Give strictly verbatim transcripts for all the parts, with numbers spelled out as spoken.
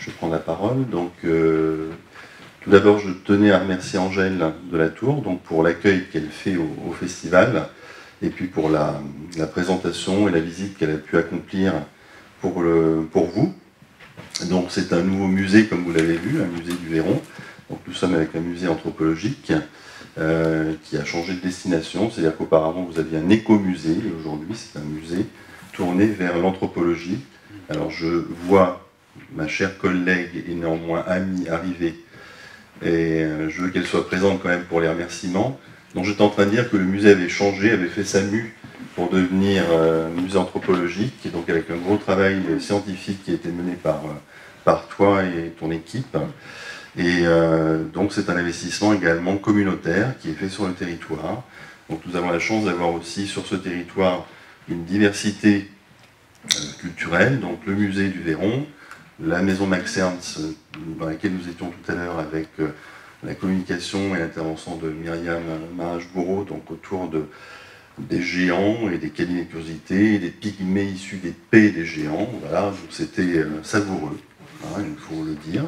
je vais prendre la parole. Donc, euh, tout d'abord, je tenais à remercier Angèle de la Tour donc pour l'accueil qu'elle fait au, au festival, et puis pour la, la présentation et la visite qu'elle a pu accomplir pour, le, pour vous. Donc, c'est un nouveau musée, comme vous l'avez vu, un musée du Véron. Donc, nous sommes avec un musée anthropologique euh, qui a changé de destination, c'est-à-dire qu'auparavant, vous aviez un écomusée, et aujourd'hui, c'est un musée tourné vers l'anthropologie. Alors, je vois ma chère collègue et néanmoins amie arriver, et je veux qu'elle soit présente quand même pour les remerciements. Donc j'étais en train de dire que le musée avait changé, avait fait sa mue pour devenir euh, musée anthropologique, et donc avec un gros travail scientifique qui a été mené par, par toi et ton équipe. Et euh, donc c'est un investissement également communautaire qui est fait sur le territoire. Donc nous avons la chance d'avoir aussi sur ce territoire une diversité euh, culturelle, donc le musée du Véron, la maison Max Ernst, dans laquelle nous étions tout à l'heure avec euh, la communication et l'intervention de Myriam Marage-Bourreau, donc autour de, des géants et des cabinets de curiosité, et des pygmées issus des P des géants. Voilà, donc c'était euh, savoureux, hein, il faut le dire.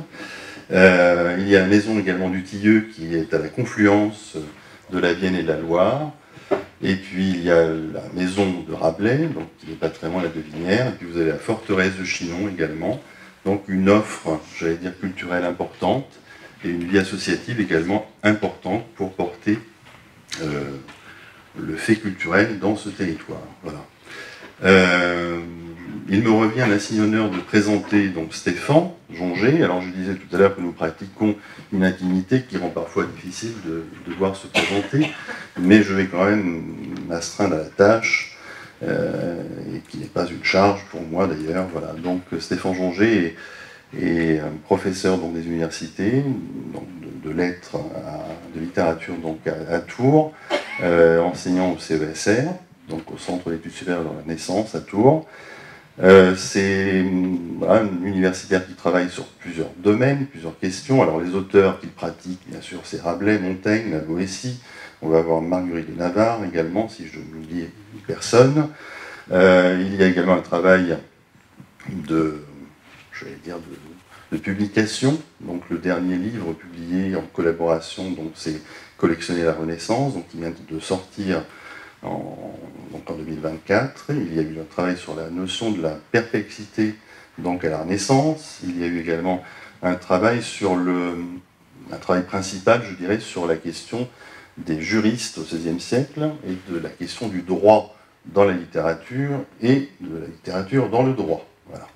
Euh, il y a la maison également du Tilleux qui est à la confluence de la Vienne et de la Loire. Et puis il y a la maison de Rabelais, donc qui n'est pas très loin la Devinière. Et puis vous avez la forteresse de Chinon également. Donc une offre, j'allais dire, culturelle importante, et une vie associative également importante pour porter euh, le fait culturel dans ce territoire. Voilà. Euh, il me revient l'insigne honneur de présenter donc Stéphane Jonger. Alors je disais tout à l'heure que nous pratiquons une intimité qui rend parfois difficile de, de devoir se présenter, mais je vais quand même m'astreindre à la tâche. Euh, et qui n'est pas une charge pour moi d'ailleurs. Voilà. Donc Stéphane Jonger est, est un professeur donc, des universités, donc, de, de lettres, à, de littérature donc, à, à Tours, euh, enseignant au C E S R, donc au Centre d'études supérieures de la naissance à Tours. Euh, c'est voilà, un universitaire qui travaille sur plusieurs domaines, plusieurs questions. Alors les auteurs qu'il pratique, bien sûr, c'est Rabelais, Montaigne, la Boétie. On va avoir Marguerite de Navarre également, si je n'oublie personne. Euh, il y a également un travail de, j'allais dire, de, de publication. Donc le dernier livre publié en collaboration, donc c'est Collectionner la Renaissance, donc qui vient de sortir en, donc en deux mille vingt-quatre. Il y a eu un travail sur la notion de la perplexité donc à la Renaissance. Il y a eu également un travail sur le, un travail principal, je dirais, sur la question des juristes au seizième siècle et de la question du droit dans la littérature et de la littérature dans le droit. Voilà.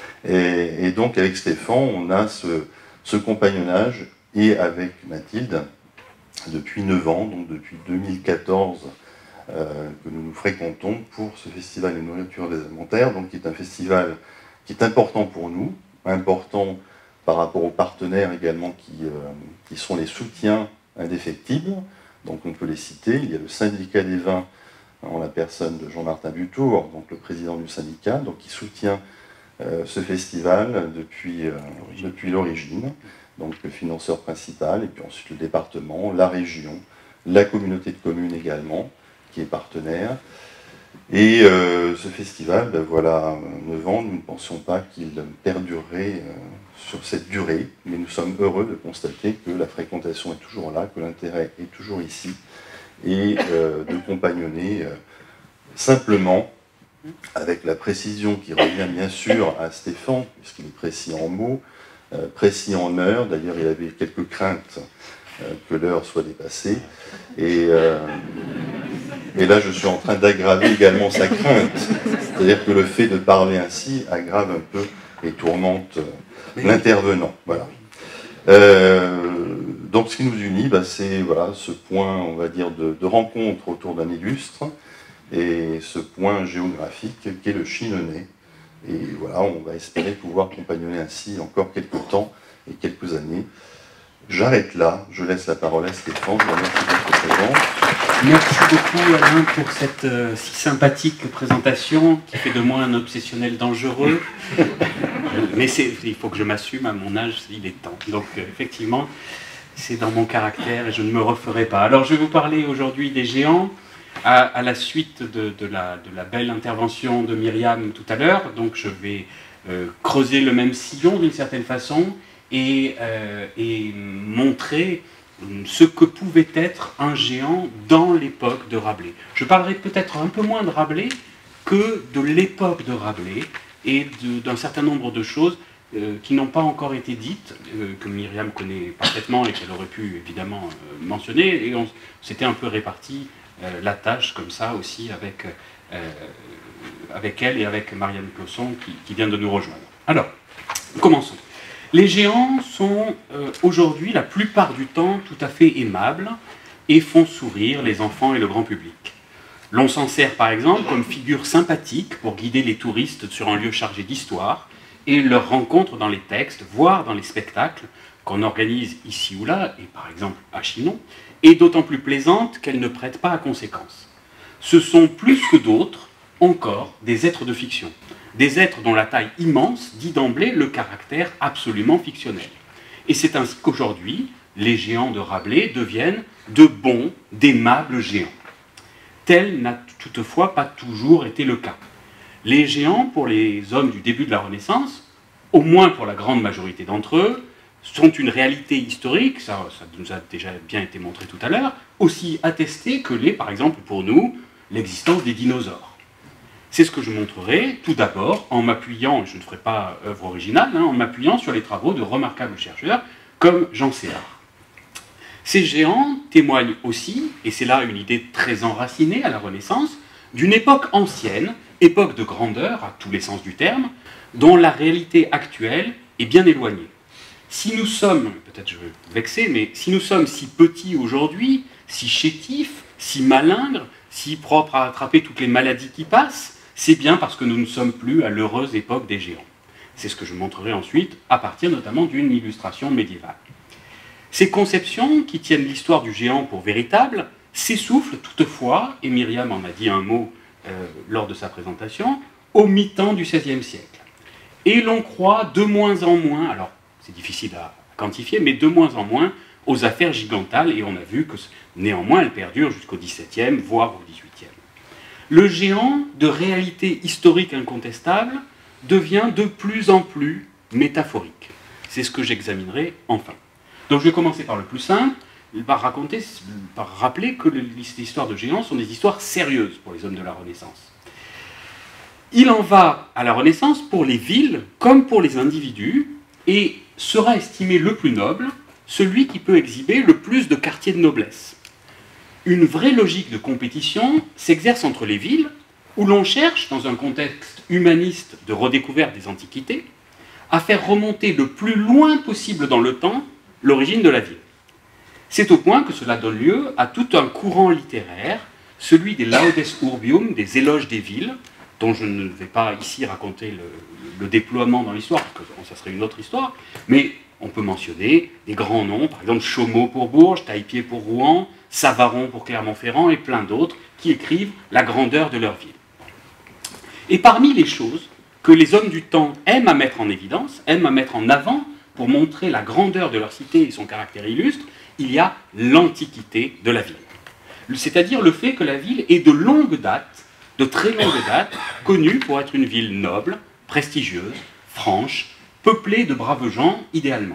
Et, et donc avec Stéphane, on a ce, ce compagnonnage, et avec Mathilde, depuis neuf ans, donc depuis deux mille quatorze, euh, que nous nous fréquentons pour ce festival des nourritures des alimentaires, donc qui est un festival qui est important pour nous, important par rapport aux partenaires également qui, euh, qui sont les soutiens indéfectibles. Donc on peut les citer. Il y a le syndicat des vins en la personne de Jean-Martin Butour, donc le président du syndicat, donc qui soutient euh, ce festival depuis, euh, depuis l'origine, donc le financeur principal, et puis ensuite le département, la région, la communauté de communes également, qui est partenaire. Et euh, ce festival, ben voilà, neuf ans, nous ne pensions pas qu'il perdurerait euh, sur cette durée, mais nous sommes heureux de constater que la fréquentation est toujours là, que l'intérêt est toujours ici, et euh, de compagnonner euh, simplement, avec la précision qui revient bien sûr à Stéphane, puisqu'il est précis en mots, euh, précis en heures. D'ailleurs, il avait quelques craintes euh, que l'heure soit dépassée, et... Euh, Et là, je suis en train d'aggraver également sa crainte. C'est-à-dire que le fait de parler ainsi aggrave un peu et tourmente l'intervenant. Voilà. Euh, donc, ce qui nous unit, bah, c'est voilà, ce point, on va dire, de, de rencontre autour d'un illustre, et ce point géographique qu'est le Chinonais. Et voilà, on va espérer pouvoir compagnonner ainsi encore quelques temps et quelques années. J'arrête là, je laisse la parole à Stéphane, je vous remercie de votre présence. Merci beaucoup Alain pour cette euh, si sympathique présentation qui fait de moi un obsessionnel dangereux. Mais il faut que je m'assume, à mon âge, il est temps. Donc euh, effectivement, c'est dans mon caractère et je ne me referai pas. Alors je vais vous parler aujourd'hui des géants, à, à la suite de, de, la, de la belle intervention de Myriam tout à l'heure. Donc je vais euh, creuser le même sillon d'une certaine façon et, euh, et montrer ce que pouvait être un géant dans l'époque de Rabelais. Je parlerai peut-être un peu moins de Rabelais que de l'époque de Rabelais et d'un certain nombre de choses euh, qui n'ont pas encore été dites, euh, que Myriam connaît parfaitement et qu'elle aurait pu évidemment euh, mentionner, et on s'était un peu réparti euh, la tâche comme ça aussi avec, euh, avec elle et avec Marianne Clausson qui, qui vient de nous rejoindre. Alors, commençons. Les géants sont euh, aujourd'hui la plupart du temps tout à fait aimables et font sourire les enfants et le grand public. L'on s'en sert par exemple comme figure sympathique pour guider les touristes sur un lieu chargé d'histoire et leur rencontre dans les textes, voire dans les spectacles qu'on organise ici ou là, et par exemple à Chinon, est d'autant plus plaisante qu'elle ne prête pas à conséquence. Ce sont plus que d'autres encore des êtres de fiction, des êtres dont la taille immense dit d'emblée le caractère absolument fictionnel. Et c'est ainsi qu'aujourd'hui, les géants de Rabelais deviennent de bons, d'aimables géants. Tel n'a toutefois pas toujours été le cas. Les géants, pour les hommes du début de la Renaissance, au moins pour la grande majorité d'entre eux, sont une réalité historique, ça, ça nous a déjà bien été montré tout à l'heure, aussi attestée que l'est, par exemple, pour nous, l'existence des dinosaures. C'est ce que je montrerai tout d'abord en m'appuyant, je ne ferai pas œuvre originale, hein, en m'appuyant sur les travaux de remarquables chercheurs comme Jean Séard. Ces géants témoignent aussi, et c'est là une idée très enracinée à la Renaissance, d'une époque ancienne, époque de grandeur à tous les sens du terme, dont la réalité actuelle est bien éloignée. Si nous sommes, peut-être je vais vexer, mais si nous sommes si petits aujourd'hui, si chétifs, si malingres, si propres à attraper toutes les maladies qui passent, c'est bien parce que nous ne sommes plus à l'heureuse époque des géants. C'est ce que je montrerai ensuite, à partir notamment d'une illustration médiévale. Ces conceptions, qui tiennent l'histoire du géant pour véritable, s'essoufflent toutefois, et Myriam en a dit un mot euh, lors de sa présentation, au mi-temps du seizième siècle. Et l'on croit de moins en moins, alors c'est difficile à quantifier, mais de moins en moins aux affaires gigantales, et on a vu que néanmoins elles perdurent jusqu'au dix-septième, voire au dix-huitième. Le géant, de réalité historique incontestable, devient de plus en plus métaphorique. C'est ce que j'examinerai enfin. Donc je vais commencer par le plus simple, par, raconter, par rappeler que les histoires de géants sont des histoires sérieuses pour les hommes de la Renaissance. Il en va à la Renaissance pour les villes comme pour les individus, et sera estimé le plus noble celui qui peut exhiber le plus de quartiers de noblesse. Une vraie logique de compétition s'exerce entre les villes, où l'on cherche, dans un contexte humaniste de redécouverte des antiquités, à faire remonter le plus loin possible dans le temps l'origine de la ville. C'est au point que cela donne lieu à tout un courant littéraire, celui des Laudes Urbium, des éloges des villes, dont je ne vais pas ici raconter le, le déploiement dans l'histoire, parce que ça serait une autre histoire, mais on peut mentionner des grands noms, par exemple Chaumont pour Bourges, Taillepied pour Rouen, Savaron pour Clermont-Ferrand et plein d'autres, qui écrivent la grandeur de leur ville. Et parmi les choses que les hommes du temps aiment à mettre en évidence, aiment à mettre en avant pour montrer la grandeur de leur cité et son caractère illustre, il y a l'antiquité de la ville. C'est-à-dire le fait que la ville est de longue date, de très longue date, connue pour être une ville noble, prestigieuse, franche, peuplée de braves gens, idéalement.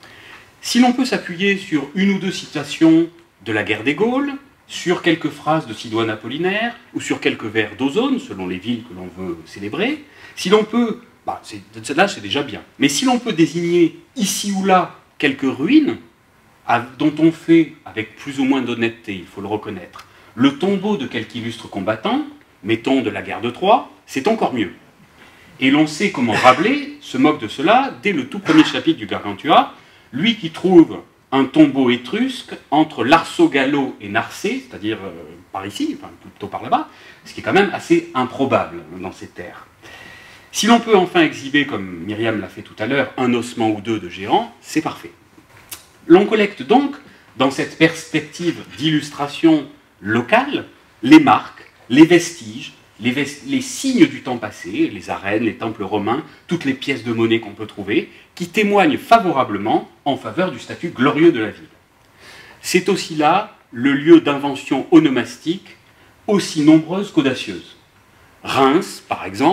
Si l'on peut s'appuyer sur une ou deux citations de la guerre des Gaules, sur quelques phrases de Sidoine Apollinaire, ou sur quelques vers d'Ozone, selon les villes que l'on veut célébrer, si l'on peut, bah, là c'est déjà bien, mais si l'on peut désigner ici ou là quelques ruines, dont on fait, avec plus ou moins d'honnêteté, il faut le reconnaître, le tombeau de quelque illustre combattant, mettons de la guerre de Troie, c'est encore mieux. Et l'on sait comment Rabelais se moque de cela dès le tout premier chapitre du Gargantua, lui qui trouve un tombeau étrusque entre l'Arceau Gallo et Narcée, c'est-à-dire euh, par ici, enfin plutôt par là-bas, ce qui est quand même assez improbable dans ces terres. Si l'on peut enfin exhiber, comme Myriam l'a fait tout à l'heure, un ossement ou deux de géant, c'est parfait. L'on collecte donc, dans cette perspective d'illustration locale, les marques, les vestiges, les, vest les signes du temps passé, les arènes, les temples romains, toutes les pièces de monnaie qu'on peut trouver, qui témoignent favorablement en faveur du statut glorieux de la ville. C'est aussi là le lieu d'invention onomastique aussi nombreuse qu'audacieuse. Reims, par exemple,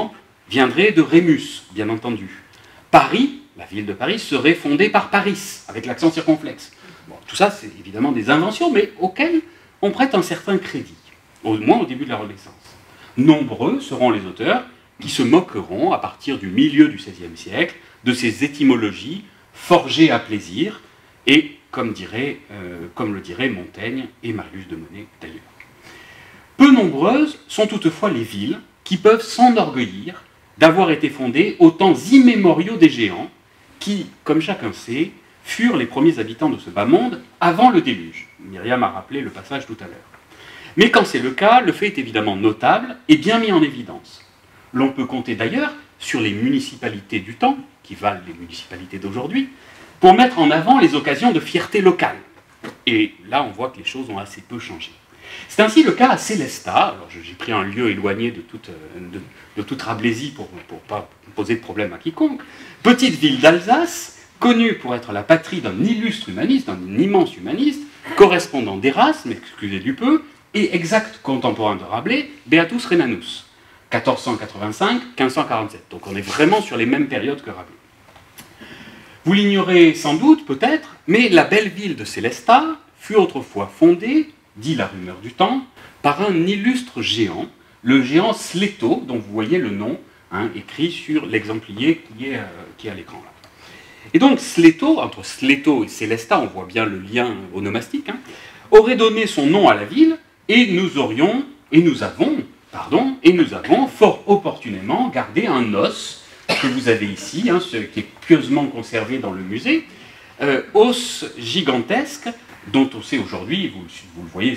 viendrait de Rémus, bien entendu. Paris, la ville de Paris, serait fondée par Paris, avec l'accent circonflexe. Bon, tout ça, c'est évidemment des inventions, mais auxquelles on prête un certain crédit, au moins au début de la Renaissance. Nombreux seront les auteurs qui se moqueront, à partir du milieu du seizième siècle, de ces étymologies forgées à plaisir, et comme, dirait, euh, comme le diraient Montaigne et Marius de Monet d'ailleurs. Peu nombreuses sont toutefois les villes qui peuvent s'enorgueillir d'avoir été fondées aux temps immémoriaux des géants, qui, comme chacun sait, furent les premiers habitants de ce bas monde avant le déluge. Myriam a rappelé le passage tout à l'heure. Mais quand c'est le cas, le fait est évidemment notable et bien mis en évidence. L'on peut compter d'ailleurs sur les municipalités du temps, qui valent les municipalités d'aujourd'hui, pour mettre en avant les occasions de fierté locale. Et là, on voit que les choses ont assez peu changé. C'est ainsi le cas à Sélestat. Alors, j'ai pris un lieu éloigné de toute, de, de toute Rablaisie pour ne pas poser de problème à quiconque. Petite ville d'Alsace, connue pour être la patrie d'un illustre humaniste, d'un immense humaniste, correspondant d'Erasme, excusez du peu, et exact contemporain de Rabelais, Beatus Rhenanus, quatorze cent quatre-vingt-cinq à quinze cent quarante-sept. Donc on est vraiment sur les mêmes périodes que Rabelais. Vous l'ignorez sans doute, peut-être, mais la belle ville de Sélestat fut autrefois fondée, dit la rumeur du temps, par un illustre géant, le géant Sléto, dont vous voyez le nom hein, écrit sur l'exemplier qui est, euh, qui est à l'écran là. Et donc Sléto, entre Sléto et Sélestat, on voit bien le lien onomastique, hein, aurait donné son nom à la ville, et nous aurions, et nous avons, pardon, et nous avons fort opportunément gardé un os que vous avez ici, hein, ce qui est pieusement conservé dans le musée, euh, os gigantesque, dont on sait aujourd'hui, vous, vous le voyez,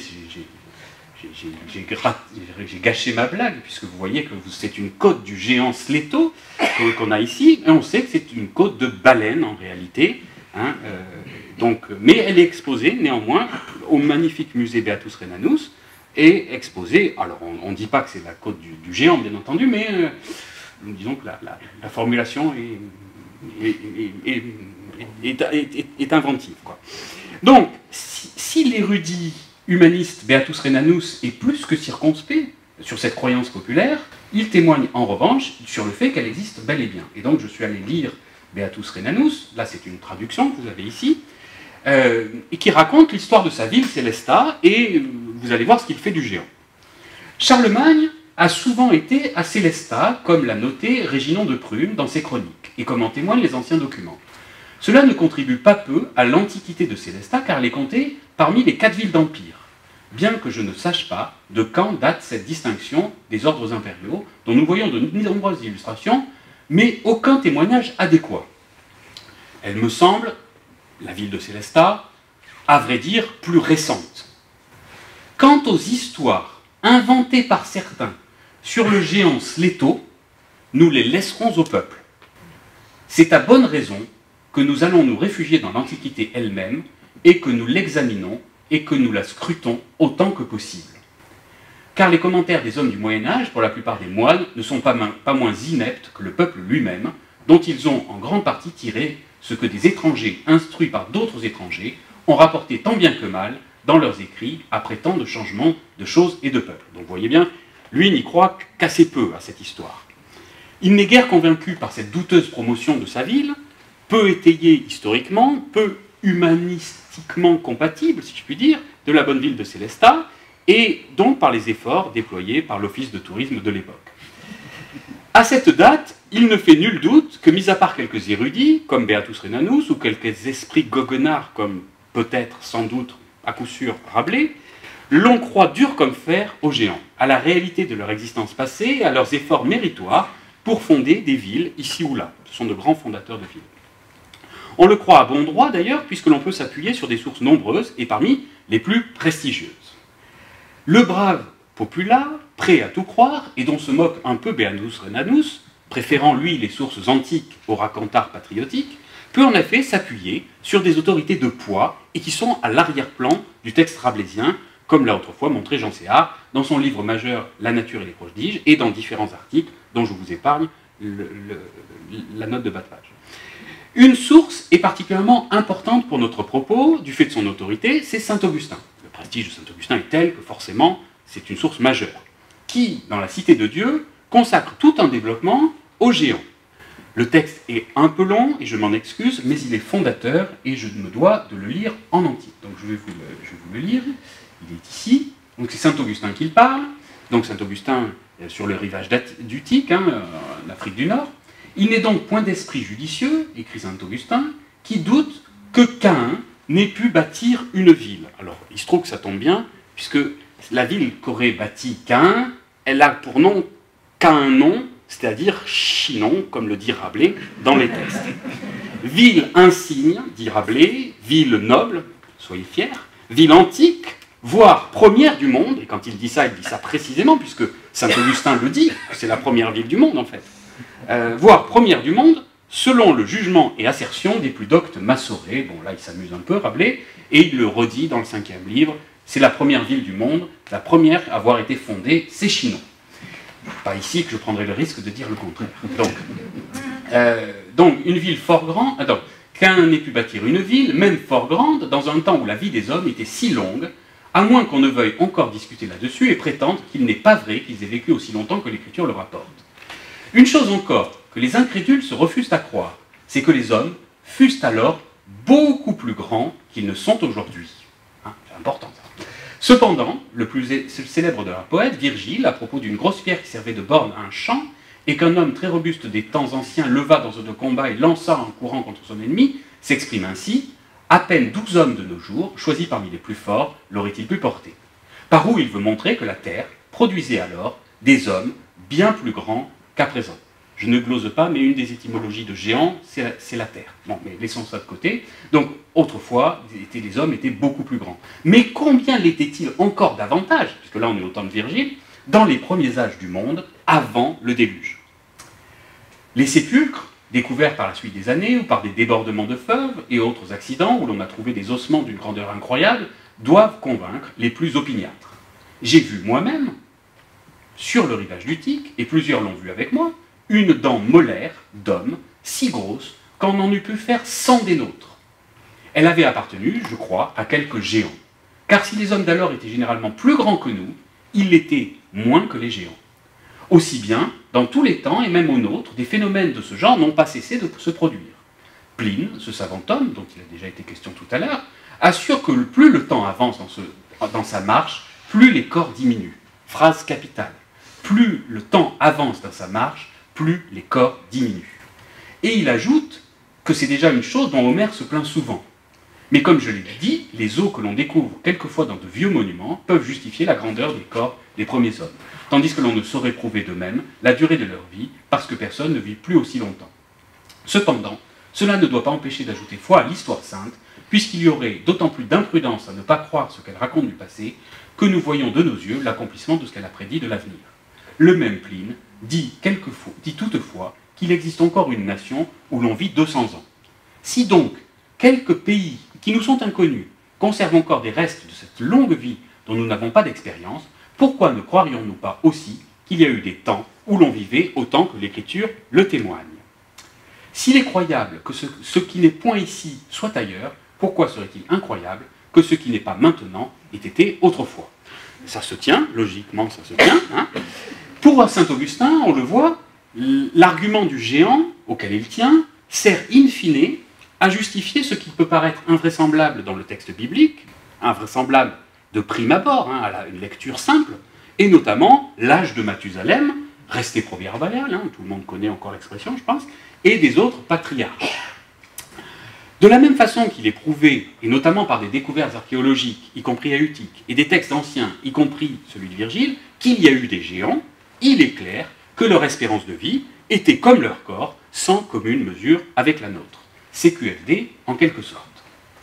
j'ai gâché ma blague, puisque vous voyez que c'est une côte du géant Sléto qu'on a ici, et on sait que c'est une côte de baleine en réalité, hein, euh, donc, mais elle est exposée néanmoins au magnifique musée Beatus Rhenanus, et exposée, alors on ne dit pas que c'est la côte du, du géant bien entendu, mais euh, disons que la, la, la formulation est, est, est, est, est, est, est inventive, quoi. Donc, si, si l'érudit humaniste Beatus Rhenanus est plus que circonspect sur cette croyance populaire, il témoigne en revanche sur le fait qu'elle existe bel et bien. Et donc je suis allé lire Beatus Rhenanus, là c'est une traduction que vous avez ici, euh, et qui raconte l'histoire de sa ville, Sélestat, et euh, vous allez voir ce qu'il fait du géant. Charlemagne a souvent été à Sélestat, comme l'a noté Réginon de Prume dans ses chroniques, et comme en témoignent les anciens documents. Cela ne contribue pas peu à l'antiquité de Sélestat, car elle est comptée parmi les quatre villes d'Empire, bien que je ne sache pas de quand date cette distinction des ordres impériaux, dont nous voyons de nombreuses illustrations, mais aucun témoignage adéquat. Elle me semble, la ville de Sélestat, à vrai dire, plus récente. Quant aux histoires inventées par certains sur le géant Sléto, nous les laisserons au peuple. C'est à bonne raison que nous allons nous réfugier dans l'Antiquité elle-même, et que nous l'examinons et que nous la scrutons autant que possible. Car les commentaires des hommes du Moyen-Âge, pour la plupart des moines, ne sont pas, pas moins ineptes que le peuple lui-même, dont ils ont en grande partie tiré ce que des étrangers instruits par d'autres étrangers ont rapporté tant bien que mal dans leurs écrits après tant de changements de choses et de peuples. Donc vous voyez bien, lui n'y croit qu'assez peu à cette histoire. Il n'est guère convaincu par cette douteuse promotion de sa ville, peu étayée historiquement, peu humanistiquement compatible, si je puis dire, de la bonne ville de Sélestat, et donc par les efforts déployés par l'office de tourisme de l'époque. À cette date, il ne fait nul doute que, mis à part quelques érudits, comme Beatus Rhenanus, ou quelques esprits goguenards, comme peut-être, sans doute, à coup sûr, Rabelais, l'on croit dur comme fer aux géants, à la réalité de leur existence passée, à leurs efforts méritoires pour fonder des villes ici ou là. Ce sont de grands fondateurs de villes. On le croit à bon droit d'ailleurs, puisque l'on peut s'appuyer sur des sources nombreuses et parmi les plus prestigieuses. Le brave Popula, prêt à tout croire, et dont se moque un peu Beatus Rhenanus, préférant lui les sources antiques aux racontars patriotiques, peut en effet s'appuyer sur des autorités de poids et qui sont à l'arrière-plan du texte rabelaisien, comme l'a autrefois montré Jean Séard dans son livre majeur La nature et les prodiges, et dans différents articles dont je vous épargne le, le, la note de bas de page. Une source est particulièrement importante pour notre propos, du fait de son autorité, c'est saint Augustin. Le prestige de saint Augustin est tel que forcément c'est une source majeure, qui, dans la Cité de Dieu, consacre tout un développement aux géants. Le texte est un peu long, et je m'en excuse, mais il est fondateur, et je me dois de le lire en entier. Donc je vais vous le, je vais vous le lire. Il est ici. Donc c'est saint Augustin qui parle. Donc saint Augustin, euh, sur le rivage d'Utique, hein, euh, en Afrique du Nord. Il n'est donc point d'esprit judicieux, écrit saint Augustin, qui doute que Caïn n'ait pu bâtir une ville. Alors, il se trouve que ça tombe bien, puisque la ville qu'aurait bâtie Caïn, elle a pour nom qu'un nom, c'est-à-dire Chinon, comme le dit Rabelais dans les textes. Ville insigne, dit Rabelais, ville noble, soyez fiers, ville antique, voire première du monde, et quand il dit ça, il dit ça précisément, puisque saint Augustin le dit, c'est la première ville du monde en fait, euh, voire première du monde, selon le jugement et assertion des plus doctes Massoré. Bon là il s'amuse un peu, Rabelais, et il le redit dans le cinquième livre, c'est la première ville du monde, la première à avoir été fondée, c'est Chinon. Pas ici que je prendrai le risque de dire le contraire. Donc, euh, donc une ville fort grande, attends, qu'un n'ait pu bâtir une ville, même fort grande, dans un temps où la vie des hommes était si longue, à moins qu'on ne veuille encore discuter là-dessus et prétendre qu'il n'est pas vrai qu'ils aient vécu aussi longtemps que l'Écriture le rapporte. Une chose encore, que les incrédules se refusent à croire, c'est que les hommes fussent alors beaucoup plus grands qu'ils ne sont aujourd'hui. Hein, c'est important ça. Cependant, le plus célèbre de leurs poètes, Virgile, à propos d'une grosse pierre qui servait de borne à un champ, et qu'un homme très robuste des temps anciens leva dans un combat et lança en courant contre son ennemi, s'exprime ainsi: à peine douze hommes de nos jours, choisis parmi les plus forts, l'auraient-ils pu porter. Par où il veut montrer que la terre produisait alors des hommes bien plus grands qu'à présent. Je ne glose pas, mais une des étymologies de géant, c'est la, la terre. Bon, mais laissons ça de côté. Donc, autrefois, les hommes étaient beaucoup plus grands. Mais combien l'étaient-ils encore davantage, puisque là on est au temps de Virgile, dans les premiers âges du monde, avant le déluge? Les sépulcres, découverts par la suite des années, ou par des débordements de feuves et autres accidents, où l'on a trouvé des ossements d'une grandeur incroyable, doivent convaincre les plus opiniâtres. J'ai vu moi-même, sur le rivage d'Utique, et plusieurs l'ont vu avec moi, une dent molaire d'homme, si grosse qu'on en eût pu faire cent des nôtres. Elle avait appartenu, je crois, à quelques géants. Car si les hommes d'alors étaient généralement plus grands que nous, ils l'étaient moins que les géants. Aussi bien, dans tous les temps, et même au nôtre, des phénomènes de ce genre n'ont pas cessé de se produire. Pline, ce savant homme, dont il a déjà été question tout à l'heure, assure que plus le temps avance dans, ce, dans sa marche, plus les corps diminuent. Phrase capitale. Plus le temps avance dans sa marche, plus les corps diminuent. Et il ajoute que c'est déjà une chose dont Homère se plaint souvent. Mais comme je l'ai dit, les os que l'on découvre quelquefois dans de vieux monuments peuvent justifier la grandeur des corps des premiers hommes, tandis que l'on ne saurait prouver de même la durée de leur vie, parce que personne ne vit plus aussi longtemps. Cependant, cela ne doit pas empêcher d'ajouter foi à l'histoire sainte, puisqu'il y aurait d'autant plus d'imprudence à ne pas croire ce qu'elle raconte du passé, que nous voyons de nos yeux l'accomplissement de ce qu'elle a prédit de l'avenir. Le même Pline dit, quelquefois, dit toutefois qu'il existe encore une nation où l'on vit deux cents ans. Si donc quelques pays qui nous sont inconnus conservent encore des restes de cette longue vie dont nous n'avons pas d'expérience, pourquoi ne croirions-nous pas aussi qu'il y a eu des temps où l'on vivait autant que l'Écriture le témoigne? S'il est croyable que ce, ce qui n'est point ici soit ailleurs, pourquoi serait-il incroyable que ce qui n'est pas maintenant ait été autrefois? Ça se tient, logiquement ça se tient. Hein. Pour saint Augustin, on le voit, l'argument du géant, auquel il tient, sert in fine à justifier ce qui peut paraître invraisemblable dans le texte biblique, invraisemblable de prime abord, hein, à une lecture simple, et notamment l'âge de Mathusalem, resté proverbial, hein, tout le monde connaît encore l'expression, je pense, et des autres patriarches. De la même façon qu'il est prouvé, et notamment par des découvertes archéologiques, y compris à Utique, et des textes anciens, y compris celui de Virgile, qu'il y a eu des géants, il est clair que leur espérance de vie était, comme leur corps, sans commune mesure avec la nôtre. C Q F D, en quelque sorte.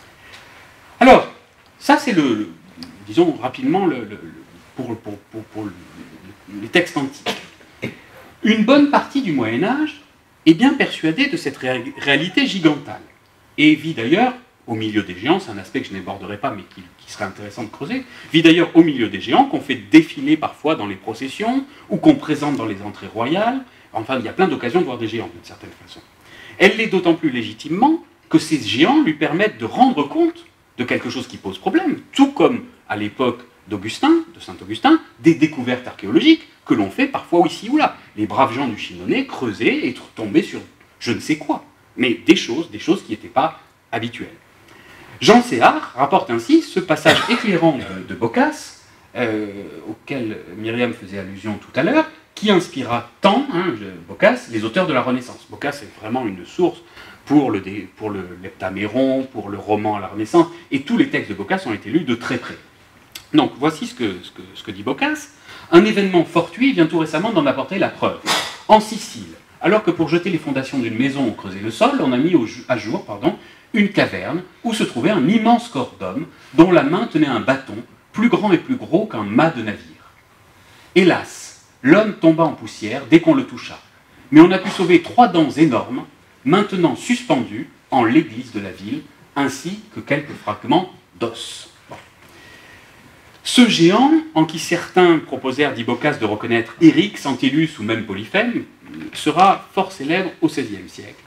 Alors, ça c'est le, le, disons rapidement, le, le, pour, pour, pour, pour le, les textes antiques. Une bonne partie du Moyen-Âge est bien persuadée de cette ré réalité gigantale, et vit d'ailleurs au milieu des géants, c'est un aspect que je n'aborderai pas, mais qui, qui serait intéressant de creuser, vit d'ailleurs au milieu des géants, qu'on fait défiler parfois dans les processions, ou qu'on présente dans les entrées royales. Enfin, il y a plein d'occasions de voir des géants, d'une certaine façon. Elle l'est d'autant plus légitimement que ces géants lui permettent de rendre compte de quelque chose qui pose problème, tout comme à l'époque d'Augustin, de saint Augustin, des découvertes archéologiques que l'on fait parfois ici ou là. Les braves gens du Chinonais creusaient et tombaient sur je ne sais quoi, mais des choses, des choses qui n'étaient pas habituelles. Jean Séard rapporte ainsi ce passage éclairant de, de Boccace, euh, auquel Myriam faisait allusion tout à l'heure, qui inspira tant, hein, Boccace, les auteurs de la Renaissance. Boccace est vraiment une source pour le, pour le l'Heptaméron, pour le roman à la Renaissance, et tous les textes de Boccace ont été lus de très près. Donc voici ce que, ce que, ce que dit Boccace. Un événement fortuit vient tout récemment d'en apporter la preuve. En Sicile, alors que pour jeter les fondations d'une maison on creusait le sol, on a mis au, à jour pardon, une caverne où se trouvait un immense corps d'homme dont la main tenait un bâton plus grand et plus gros qu'un mât de navire. Hélas, l'homme tomba en poussière dès qu'on le toucha, mais on a pu sauver trois dents énormes, maintenant suspendues en l'église de la ville, ainsi que quelques fragments d'os. Bon. Ce géant, en qui certains proposèrent, dit Boccace, de reconnaître Éric, Centellus ou même Polyphème, sera fort célèbre au seizième siècle.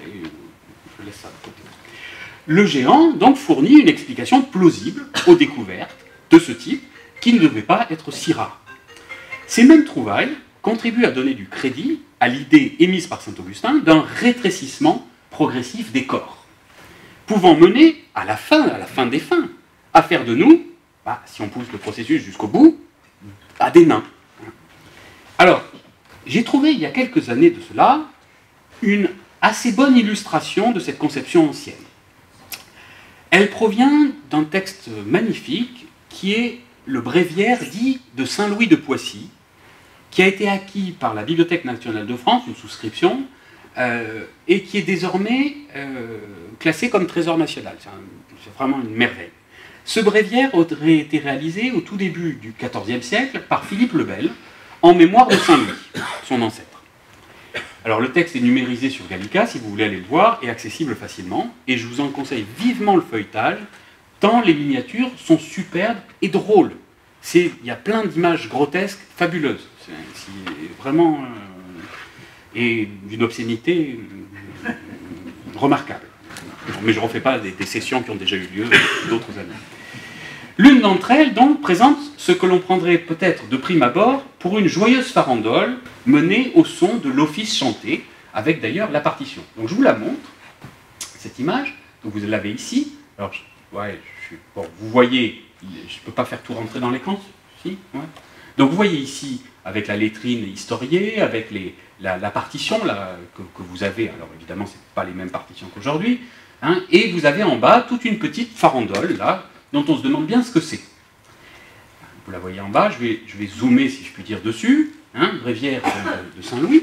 Je laisse ça de côté. Le géant donc fournit une explication plausible aux découvertes de ce type qui ne devait pas être si rare. Ces mêmes trouvailles contribuent à donner du crédit à l'idée émise par saint Augustin d'un rétrécissement progressif des corps, pouvant mener à la fin, à la fin des fins, à faire de nous, bah, si on pousse le processus jusqu'au bout, à des nains. Alors, j'ai trouvé il y a quelques années de cela une assez bonne illustration de cette conception ancienne. Elle provient d'un texte magnifique qui est le bréviaire dit de Saint-Louis de Poissy, qui a été acquis par la Bibliothèque nationale de France, une souscription, euh, et qui est désormais euh, classé comme trésor national. C'est, un, c'est vraiment une merveille. Ce bréviaire aurait été réalisé au tout début du quatorzième siècle par Philippe le Bel, en mémoire de Saint-Louis, son ancêtre. Alors le texte est numérisé sur Gallica, si vous voulez aller le voir, et accessible facilement, et je vous en conseille vivement le feuilletage, tant les miniatures sont superbes et drôles. C'est, il y a plein d'images grotesques, fabuleuses. C'est, c'est vraiment... Euh, et d'une obscénité euh, remarquable. Mais je ne refais pas des, des sessions qui ont déjà eu lieu d'autres années. L'une d'entre elles, donc, présente ce que l'on prendrait peut-être de prime abord pour une joyeuse farandole menée au son de l'office chanté, avec d'ailleurs la partition. Donc je vous la montre, cette image, donc vous l'avez ici. Alors, je, ouais, je, bon, vous voyez, je ne peux pas faire tout rentrer dans l'écran, si, ouais. Donc vous voyez ici, avec la lettrine historiée, avec les, la, la partition là, que, que vous avez, alors évidemment, ce n'est pas les mêmes partitions qu'aujourd'hui, hein, et vous avez en bas toute une petite farandole, là, dont on se demande bien ce que c'est. Vous la voyez en bas, je vais, je vais zoomer, si je puis dire, dessus, hein, bréviaire de, de Saint-Louis.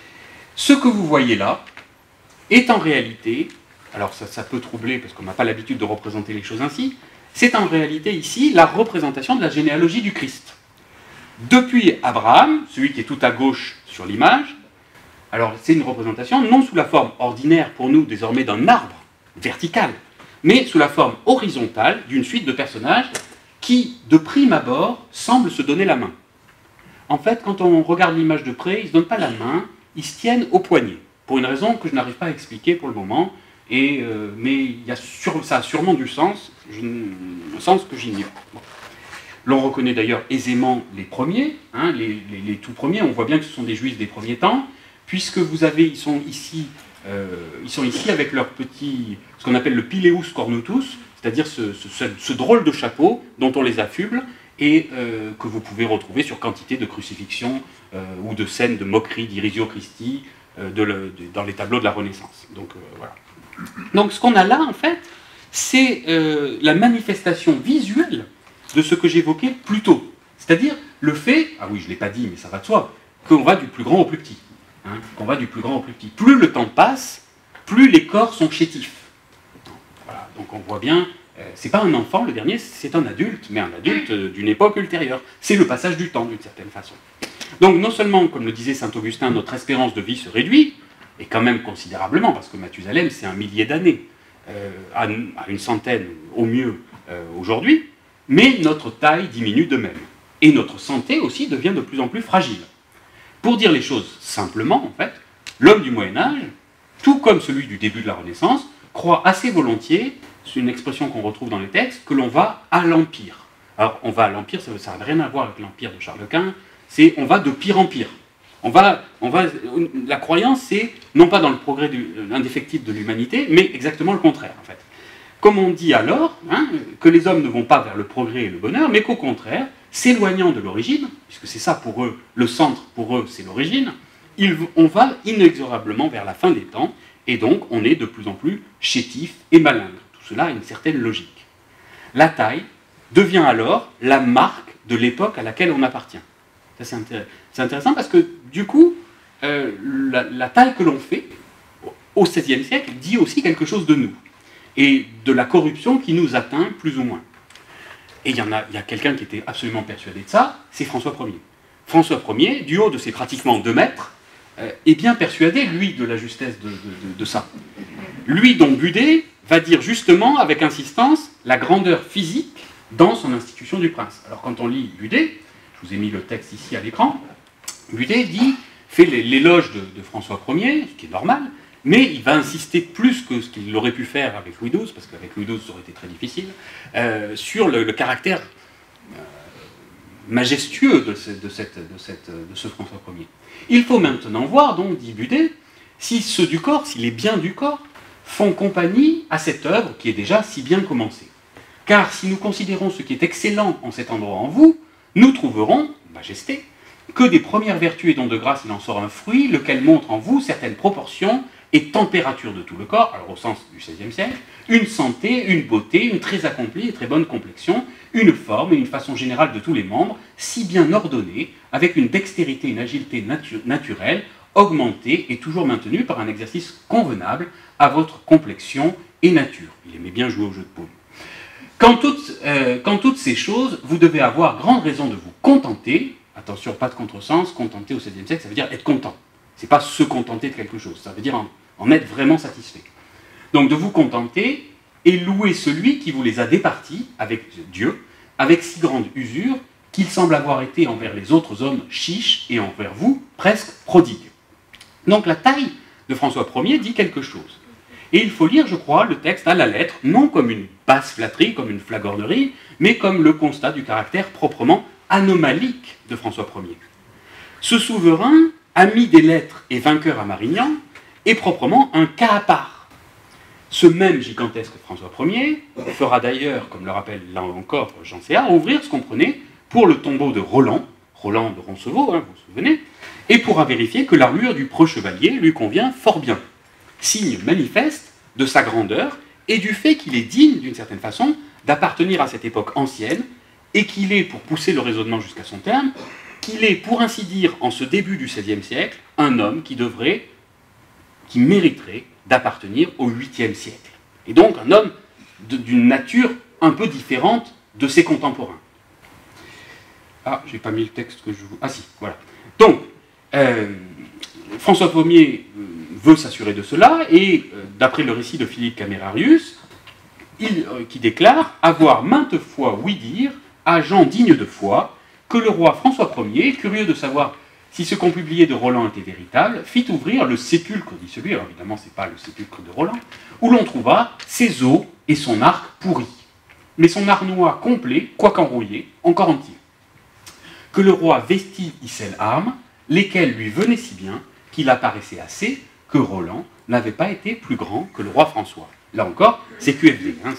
Ce que vous voyez là est en réalité, alors ça, ça peut troubler parce qu'on n'a pas l'habitude de représenter les choses ainsi, c'est en réalité ici la représentation de la généalogie du Christ. Depuis Abraham, celui qui est tout à gauche sur l'image, alors c'est une représentation non sous la forme ordinaire pour nous désormais d'un arbre vertical, mais sous la forme horizontale d'une suite de personnages qui, de prime abord, semblent se donner la main. En fait, quand on regarde l'image de près, ils ne se donnent pas la main, ils se tiennent au poignet, pour une raison que je n'arrive pas à expliquer pour le moment, et, euh, mais il y a sur, ça a sûrement du sens, je, un sens que j'ignore. Bon. L'on reconnaît d'ailleurs aisément les premiers, hein, les, les, les tout premiers, on voit bien que ce sont des juifs des premiers temps, puisque vous avez, ils sont ici, euh, ils sont ici avec leur petit, ce qu'on appelle le pileus cornutus, c'est-à-dire ce, ce, ce, ce drôle de chapeau dont on les affuble, et euh, que vous pouvez retrouver sur quantité de crucifixions euh, ou de scènes de moquerie d'Irisio Christi euh, de le, de, dans les tableaux de la Renaissance. Donc euh, voilà. Donc ce qu'on a là, en fait, c'est euh, la manifestation visuelle de ce que j'évoquais plus tôt. C'est-à-dire le fait, ah oui, je ne l'ai pas dit, mais ça va de soi, qu'on va du plus grand au plus petit. Hein, qu'on va du plus grand au plus petit. Plus le temps passe, plus les corps sont chétifs. Voilà, donc on voit bien, euh, c'est pas un enfant, le dernier, c'est un adulte, mais un adulte euh, d'une époque ultérieure. C'est le passage du temps, d'une certaine façon. Donc non seulement, comme le disait saint Augustin, notre espérance de vie se réduit, et quand même considérablement, parce que Mathusalem, c'est un millier d'années, euh, à, à une centaine au mieux euh, aujourd'hui, mais notre taille diminue de même. Et notre santé aussi devient de plus en plus fragile. Pour dire les choses simplement, en fait, l'homme du Moyen-Âge, tout comme celui du début de la Renaissance, croit assez volontiers, c'est une expression qu'on retrouve dans les textes, que l'on va à l'Empire. Alors, on va à l'Empire, ça n'a rien à voir avec l'Empire de Charles Quint, c'est on va de pire en pire. On va, on va, la croyance, c'est non pas dans le progrès indéfectible de l'humanité, mais exactement le contraire, en fait. Comme on dit alors, hein, que les hommes ne vont pas vers le progrès et le bonheur, mais qu'au contraire, s'éloignant de l'origine, puisque c'est ça pour eux, le centre pour eux, c'est l'origine, on va inexorablement vers la fin des temps, et donc on est de plus en plus chétif et malingre. Tout cela a une certaine logique. La taille devient alors la marque de l'époque à laquelle on appartient. Ça, c'est intéressant. C'est intéressant parce que, du coup, euh, la, la taille que l'on fait au seizième siècle dit aussi quelque chose de nous et de la corruption qui nous atteint plus ou moins. Et il y en a, il y a quelqu'un qui était absolument persuadé de ça, c'est François Ier. François Ier, du haut de ses pratiquement deux mètres, euh, est bien persuadé, lui, de la justesse de, de, de, de ça. Lui dont Budet va dire justement, avec insistance, la grandeur physique dans son institution du prince. Alors quand on lit Budet, je vous ai mis le texte ici à l'écran, Budet dit, fait l'éloge de, de François Ier, ce qui est normal, mais il va insister plus que ce qu'il aurait pu faire avec Louis douze, parce qu'avec Louis douze ça aurait été très difficile, euh, sur le, le caractère euh, majestueux de ce, de, cette, de, cette, de ce François Ier. Il faut maintenant voir, donc, dit Budet, si ceux du corps, si les biens du corps, font compagnie à cette œuvre qui est déjà si bien commencée. Car si nous considérons ce qui est excellent en cet endroit en vous, nous trouverons, majesté, que des premières vertus et dons de grâce il en sort un fruit, lequel montre en vous certaines proportions et température de tout le corps, alors au sens du seizième siècle, une santé, une beauté, une très accomplie et très bonne complexion, une forme et une façon générale de tous les membres, si bien ordonnée, avec une dextérité et une agilité natu naturelle, augmentée et toujours maintenue par un exercice convenable à votre complexion et nature. Il aimait bien jouer au jeu de paume. Quand toutes, euh, quand toutes ces choses, vous devez avoir grande raison de vous contenter. Attention, pas de contresens, contenter au seizième siècle, ça veut dire être content. C'est pas se contenter de quelque chose, ça veut dire en, en être vraiment satisfait. Donc de vous contenter et louer celui qui vous les a départis avec Dieu, avec si grande usure qu'il semble avoir été envers les autres hommes chiches et envers vous presque prodigue. Donc la taille de François Ier dit quelque chose. Et il faut lire, je crois, le texte à la lettre, non comme une basse flatterie, comme une flagornerie, mais comme le constat du caractère proprement anomalique de François Ier. Ce souverain, ami des lettres et vainqueur à Marignan, est proprement un cas à part. Ce même gigantesque François Ier fera d'ailleurs, comme le rappelle là encore Jean Céard, ouvrir ce qu'on prenait pour le tombeau de Roland, Roland de Roncevaux, hein, vous vous souvenez, et pourra vérifier que l'armure du preux chevalier lui convient fort bien. Signe manifeste de sa grandeur et du fait qu'il est digne, d'une certaine façon, d'appartenir à cette époque ancienne, et qu'il est, pour pousser le raisonnement jusqu'à son terme, qu'il est, pour ainsi dire, en ce début du seizième siècle, un homme qui devrait, qui mériterait d'appartenir au huitième siècle. Et donc un homme d'une nature un peu différente de ses contemporains. Ah, j'ai pas mis le texte que je vous... Ah si, voilà. Donc, euh, François Ier veut s'assurer de cela, et euh, d'après le récit de Philippe Camerarius, il, euh, qui déclare avoir maintes fois ouï dire à gens dignes de foi que le roi François Ier, curieux de savoir si ce qu'on publiait de Roland était véritable, fit ouvrir le sépulcre, dit celui, alors évidemment c'est pas le sépulcre de Roland, où l'on trouva ses os et son arc pourris, mais son arnois complet, quoique enrouillé, encore entier. Que le roi vestit y celles armes, lesquelles lui venaient si bien qu'il apparaissait assez que Roland n'avait pas été plus grand que le roi François. Là encore, c'est Q F D. Hein,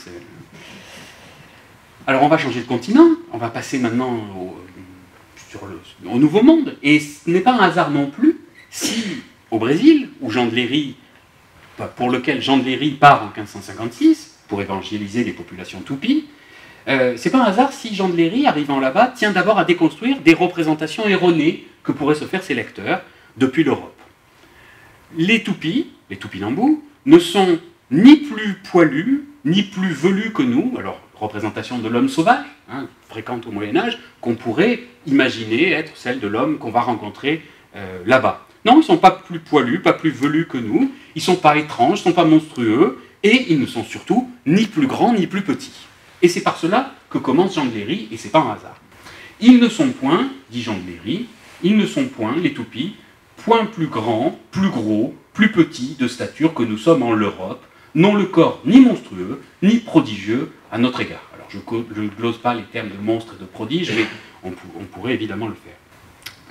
Alors on va changer de continent, on va passer maintenant au, sur le, au Nouveau Monde, et ce n'est pas un hasard non plus si, au Brésil, où Jean de Léry, pour lequel Jean de Léry part en quinze cent cinquante-six, pour évangéliser les populations toupies, euh, c'est pas un hasard si Jean de Léry, arrivant là-bas, tient d'abord à déconstruire des représentations erronées que pourraient se faire ses lecteurs depuis l'Europe. Les toupies, les tupinambous, ne sont ni plus poilus, ni plus velus que nous, alors représentation de l'homme sauvage, hein, fréquente au Moyen-Âge, qu'on pourrait imaginer être celle de l'homme qu'on va rencontrer euh, là-bas. Non, ils ne sont pas plus poilus, pas plus velus que nous, ils ne sont pas étranges, ils ne sont pas monstrueux, et ils ne sont surtout ni plus grands ni plus petits. Et c'est par cela que commence Jean de Léry, et ce n'est pas un hasard. Ils ne sont point, dit Jean de Léry, ils ne sont point, les toupies, point plus grands, plus gros, plus petits de stature que nous sommes en l'Europe, n'ont le corps ni monstrueux, ni prodigieux à notre égard. Alors je ne glose pas les termes de monstre et de prodige, mais on, on pourrait évidemment le faire.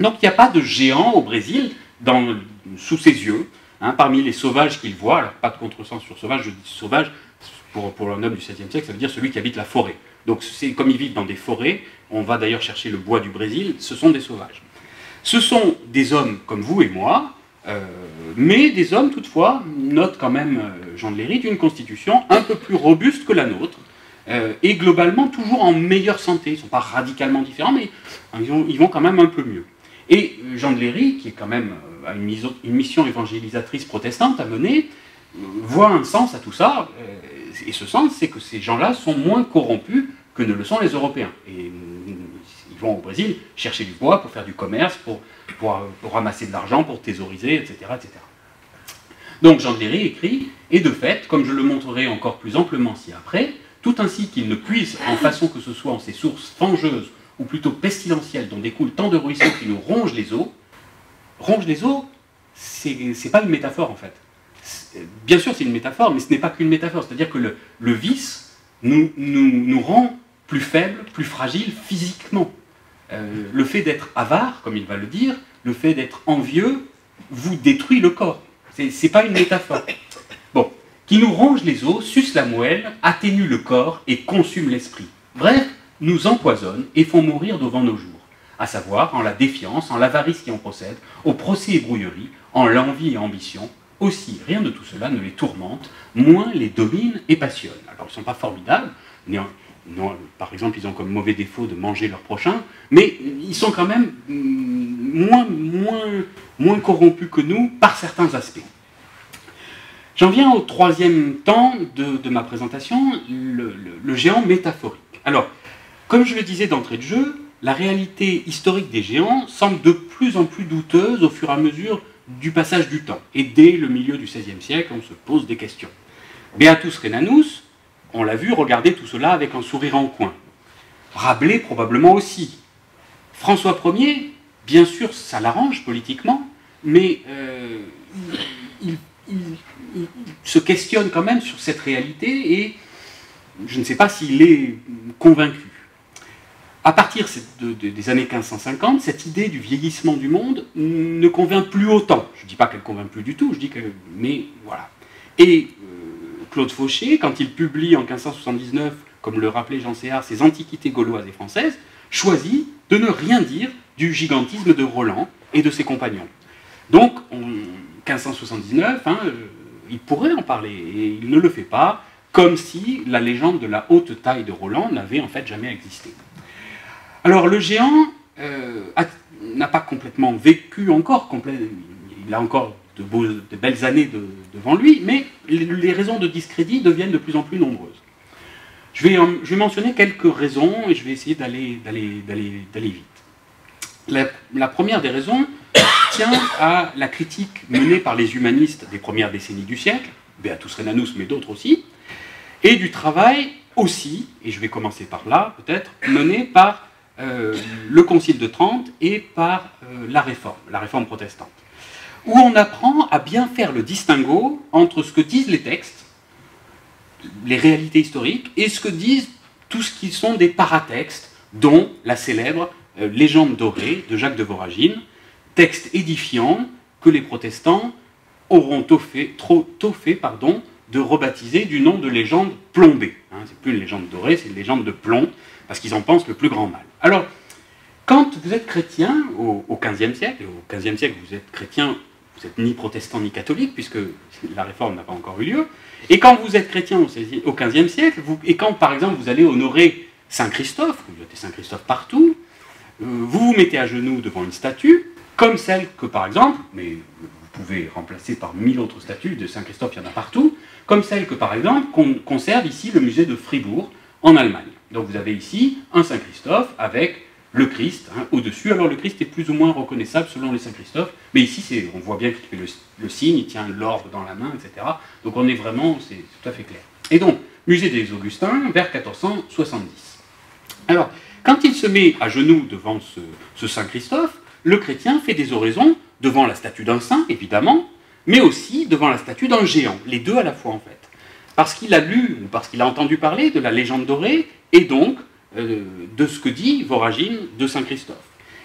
Donc il n'y a pas de géant au Brésil dans, sous ses yeux, hein, parmi les sauvages qu'il voit. Alors pas de contresens sur sauvage, je dis sauvage, pour, pour un homme du seizième siècle, ça veut dire celui qui habite la forêt. Donc c'est comme ils vivent dans des forêts, on va d'ailleurs chercher le bois du Brésil, ce sont des sauvages. Ce sont des hommes comme vous et moi, euh, mais des hommes toutefois, note quand même euh, Jean de Léry, d'une constitution un peu plus robuste que la nôtre, euh, et globalement toujours en meilleure santé. Ils ne sont pas radicalement différents, mais ils vont, ils vont quand même un peu mieux. Et Jean de Léry, qui est quand même euh, a une, une mission évangélisatrice protestante à mener, euh, voit un sens à tout ça, euh, et ce sens, c'est que ces gens-là sont moins corrompus que ne le sont les Européens. Et ils vont au Brésil chercher du bois pour faire du commerce, pour, pour, pour ramasser de l'argent, pour thésauriser, et cetera, et cetera. Donc Jean de Léry écrit, et de fait, comme je le montrerai encore plus amplement ci-après, tout ainsi qu'il ne puise en façon que ce soit en ces sources fangeuses, ou plutôt pestilentielles, dont découlent tant de ruisseaux qui nous rongent les os. Ronge les os, c'est pas une métaphore en fait. Bien sûr c'est une métaphore, mais ce n'est pas qu'une métaphore. C'est-à-dire que le, le vice nous, nous, nous rend plus faibles, plus fragiles physiquement. Euh, le fait d'être avare, comme il va le dire, le fait d'être envieux, vous détruit le corps. C'est pas une métaphore. Bon, qui nous ronge les os, suce la moelle, atténue le corps et consume l'esprit. Bref, nous empoisonnent et font mourir devant nos jours, à savoir en la défiance, en l'avarice qui en procède, au procès et brouillerie, en l'envie et ambition. Aussi, rien de tout cela ne les tourmente, moins les domine et passionne. Alors, ils ne sont pas formidables, non, non, par exemple, ils ont comme mauvais défaut de manger leur prochain, mais ils sont quand même moins, moins, moins corrompus que nous par certains aspects. J'en viens au troisième temps de, de ma présentation, le, le, le géant métaphorique. Alors, comme je le disais d'entrée de jeu, la réalité historique des géants semble de plus en plus douteuse au fur et à mesure du passage du temps. Et dès le milieu du seizième siècle, on se pose des questions. Beatus Rhenanus, on l'a vu, regardait tout cela avec un sourire en coin. Rabelais probablement aussi. François Ier, bien sûr, ça l'arrange politiquement, mais euh, il, il, il, il se questionne quand même sur cette réalité et je ne sais pas s'il est convaincu. À partir de, de, des années quinze cent cinquante, cette idée du vieillissement du monde ne convainc plus autant. Je ne dis pas qu'elle ne convainc plus du tout, je dis que... Mais voilà. Et euh, Claude Fauché, quand il publie en quinze cent soixante-dix-neuf, comme le rappelait Jean Séart, ses Antiquités gauloises et françaises, choisit de ne rien dire du gigantisme de Roland et de ses compagnons. Donc, en quinze cent soixante-dix-neuf, hein, euh, il pourrait en parler, et il ne le fait pas, comme si la légende de la haute taille de Roland n'avait en fait jamais existé. Alors le géant euh, n'a pas complètement vécu encore, complè... il a encore de, beaux, de belles années de, devant lui, mais les raisons de discrédit deviennent de plus en plus nombreuses. Je vais, je vais mentionner quelques raisons et je vais essayer d'aller vite. La, la première des raisons tient à la critique menée par les humanistes des premières décennies du siècle, Beatus Rhenanus mais d'autres aussi, et du travail aussi, et je vais commencer par là peut-être, mené par Euh, le Concile de Trente et par euh, la Réforme, la Réforme protestante, où on apprend à bien faire le distinguo entre ce que disent les textes, les réalités historiques, et ce que disent tout ce qui sont des paratextes, dont la célèbre euh, Légende dorée de Jacques de Voragine, texte édifiant que les protestants auront tôt fait, trop, tôt fait pardon, de rebaptiser du nom de légende plombée. Hein, c'est plus une légende dorée, c'est une légende de plomb, parce qu'ils en pensent le plus grand mal. Alors, quand vous êtes chrétien au, au quinzième siècle, au quinzième siècle vous êtes chrétien, vous n'êtes ni protestant ni catholique, puisque la réforme n'a pas encore eu lieu, et quand vous êtes chrétien au quinzième siècle, vous, et quand par exemple vous allez honorer Saint Christophe, vous mettez Saint Christophe partout, euh, vous vous mettez à genoux devant une statue, comme celle que par exemple, mais vous pouvez remplacer par mille autres statues, de Saint Christophe il y en a partout, comme celle que par exemple qu'on conserve ici le musée de Fribourg en Allemagne. Donc vous avez ici un Saint Christophe avec le Christ hein, au-dessus. Alors le Christ est plus ou moins reconnaissable selon les Saint Christophe, mais ici on voit bien qu'il fait le, le signe, il tient l'orbe dans la main, et cetera. Donc on est vraiment, c'est tout à fait clair. Et donc, musée des Augustins, vers quatorze cent soixante-dix. Alors, quand il se met à genoux devant ce, ce Saint Christophe, le chrétien fait des oraisons devant la statue d'un saint, évidemment, mais aussi devant la statue d'un géant, les deux à la fois en fait. Parce qu'il a lu, ou parce qu'il a entendu parler de la légende dorée, et donc euh, de ce que dit Voragine de Saint Christophe.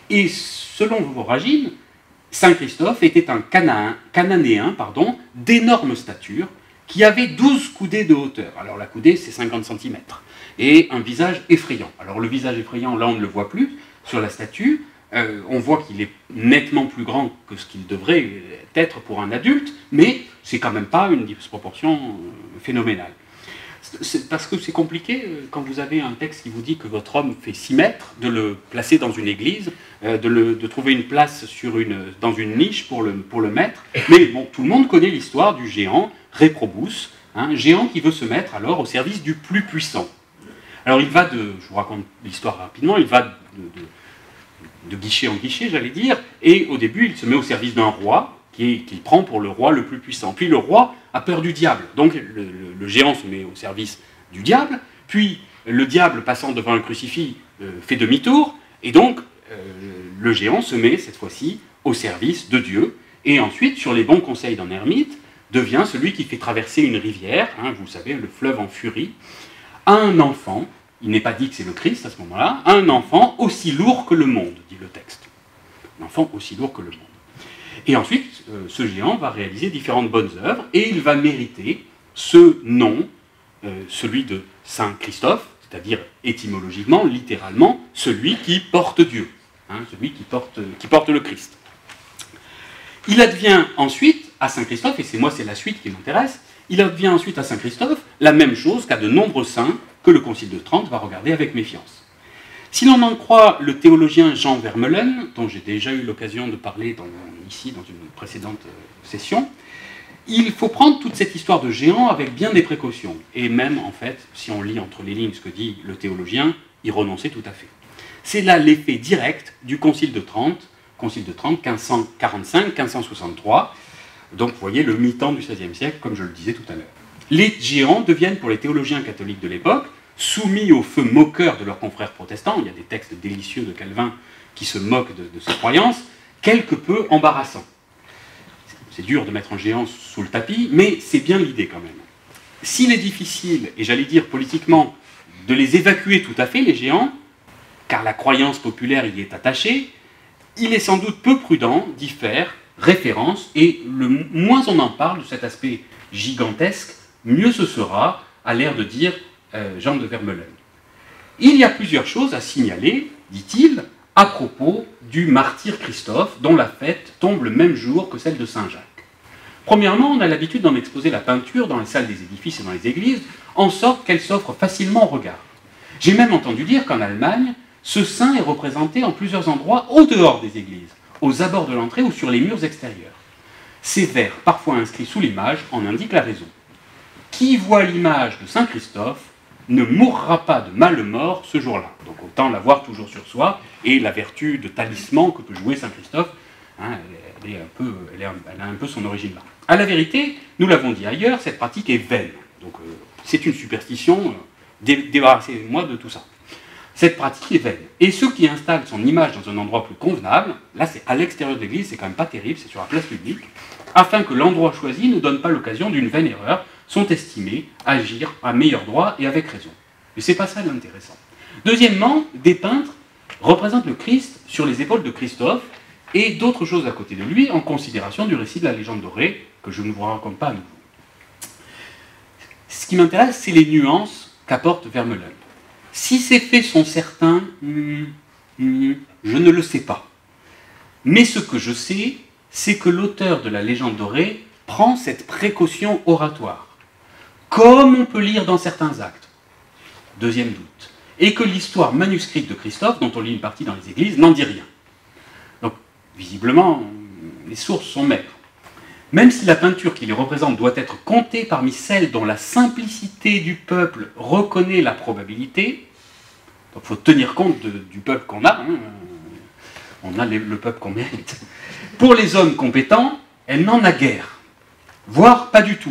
Et selon Voragine, Saint Christophe était un Cananéen, Cananéen pardon, d'énorme stature, qui avait douze coudées de hauteur. Alors la coudée, c'est cinquante centimètres. Et un visage effrayant. Alors le visage effrayant, là on ne le voit plus sur la statue. Euh, on voit qu'il est nettement plus grand que ce qu'il devrait être pour un adulte, mais c'est quand même pas une disproportion euh, phénoménale. C'est parce que c'est compliqué, euh, quand vous avez un texte qui vous dit que votre homme fait six mètres, de le placer dans une église, euh, de, le, de trouver une place sur une, dans une niche pour le, pour le mettre. Mais bon, tout le monde connaît l'histoire du géant Réprobus, un hein, géant qui veut se mettre alors au service du plus puissant. Alors il va de, je vous raconte l'histoire rapidement, il va de, de de guichet en guichet, j'allais dire, et au début, il se met au service d'un roi, qu'il qui prend pour le roi le plus puissant. Puis le roi a peur du diable, donc le, le, le géant se met au service du diable, puis le diable, passant devant un crucifix, euh, fait demi-tour, et donc euh, le géant se met, cette fois-ci, au service de Dieu, et ensuite, sur les bons conseils d'un ermite, devient celui qui fait traverser une rivière, hein, vous savez, le fleuve en furie, à un enfant. Il n'est pas dit que c'est le Christ à ce moment-là, un enfant aussi lourd que le monde, dit le texte. Un enfant aussi lourd que le monde. Et ensuite, euh, ce géant va réaliser différentes bonnes œuvres, et il va mériter ce nom, euh, celui de Saint Christophe, c'est-à-dire étymologiquement, littéralement, celui qui porte Dieu, hein, celui qui porte, qui porte le Christ. Il advient ensuite à Saint Christophe, et c'est moi c'est la suite qui m'intéresse, il advient ensuite à Saint Christophe la même chose qu'à de nombreux saints que le Concile de Trente va regarder avec méfiance. Si l'on en croit le théologien Jean Vermeulen, dont j'ai déjà eu l'occasion de parler dans, ici dans une précédente session, il faut prendre toute cette histoire de géant avec bien des précautions. Et même, en fait, si on lit entre les lignes ce que dit le théologien, y renoncer tout à fait. C'est là l'effet direct du Concile de Trente, Concile de Trente, quinze cent quarante-cinq quinze cent soixante-trois, donc vous voyez le mi-temps du seizième siècle, comme je le disais tout à l'heure. Les géants deviennent, pour les théologiens catholiques de l'époque, soumis au feu moqueur de leurs confrères protestants, il y a des textes délicieux de Calvin qui se moquent de, de ces croyances, quelque peu embarrassants. C'est dur de mettre un géant sous le tapis, mais c'est bien l'idée quand même. S'il est difficile, et j'allais dire politiquement, de les évacuer tout à fait, les géants, car la croyance populaire y est attachée, il est sans doute peu prudent d'y faire référence, et le moins on en parle de cet aspect gigantesque, mieux ce sera, à l'air de dire euh, Jean de Vermeulen. Il y a plusieurs choses à signaler, dit-il, à propos du martyr Christophe, dont la fête tombe le même jour que celle de Saint-Jacques. Premièrement, on a l'habitude d'en exposer la peinture dans les salles des édifices et dans les églises, en sorte qu'elle s'offre facilement au regard. J'ai même entendu dire qu'en Allemagne, ce saint est représenté en plusieurs endroits au dehors des églises, aux abords de l'entrée ou sur les murs extérieurs. Ces vers, parfois inscrits sous l'image, en indiquent la raison. Qui voit l'image de Saint Christophe ne mourra pas de mal mort ce jour-là. Donc autant l'avoir toujours sur soi, et la vertu de talisman que peut jouer Saint Christophe, hein, elle, est un peu, elle, est, elle a un peu son origine là. À la vérité, nous l'avons dit ailleurs, cette pratique est vaine. Donc euh, c'est une superstition, euh, dé débarrassez-moi de tout ça. Cette pratique est vaine. Et ceux qui installent son image dans un endroit plus convenable, là c'est à l'extérieur de l'église, c'est quand même pas terrible, c'est sur la place publique, afin que l'endroit choisi ne donne pas l'occasion d'une vaine erreur, sont estimés agir à meilleur droit et avec raison. Mais c'est pas ça l'intéressant. Deuxièmement, des peintres représentent le Christ sur les épaules de Christophe et d'autres choses à côté de lui en considération du récit de la légende dorée que je ne vous raconte pas à nouveau. Ce qui m'intéresse, c'est les nuances qu'apporte Vermeulen. Si ces faits sont certains, hmm, hmm, je ne le sais pas. Mais ce que je sais, c'est que l'auteur de la légende dorée prend cette précaution oratoire, comme on peut lire dans certains actes. Deuxième doute. Et que l'histoire manuscrite de Christophe, dont on lit une partie dans les églises, n'en dit rien. Donc, visiblement, les sources sont maigres. Même si la peinture qui les représente doit être comptée parmi celles dont la simplicité du peuple reconnaît la probabilité, donc il faut tenir compte de, du peuple qu'on a, hein, on a les, le peuple qu'on mérite. Pour les hommes compétents, elle n'en a guère, voire pas du tout.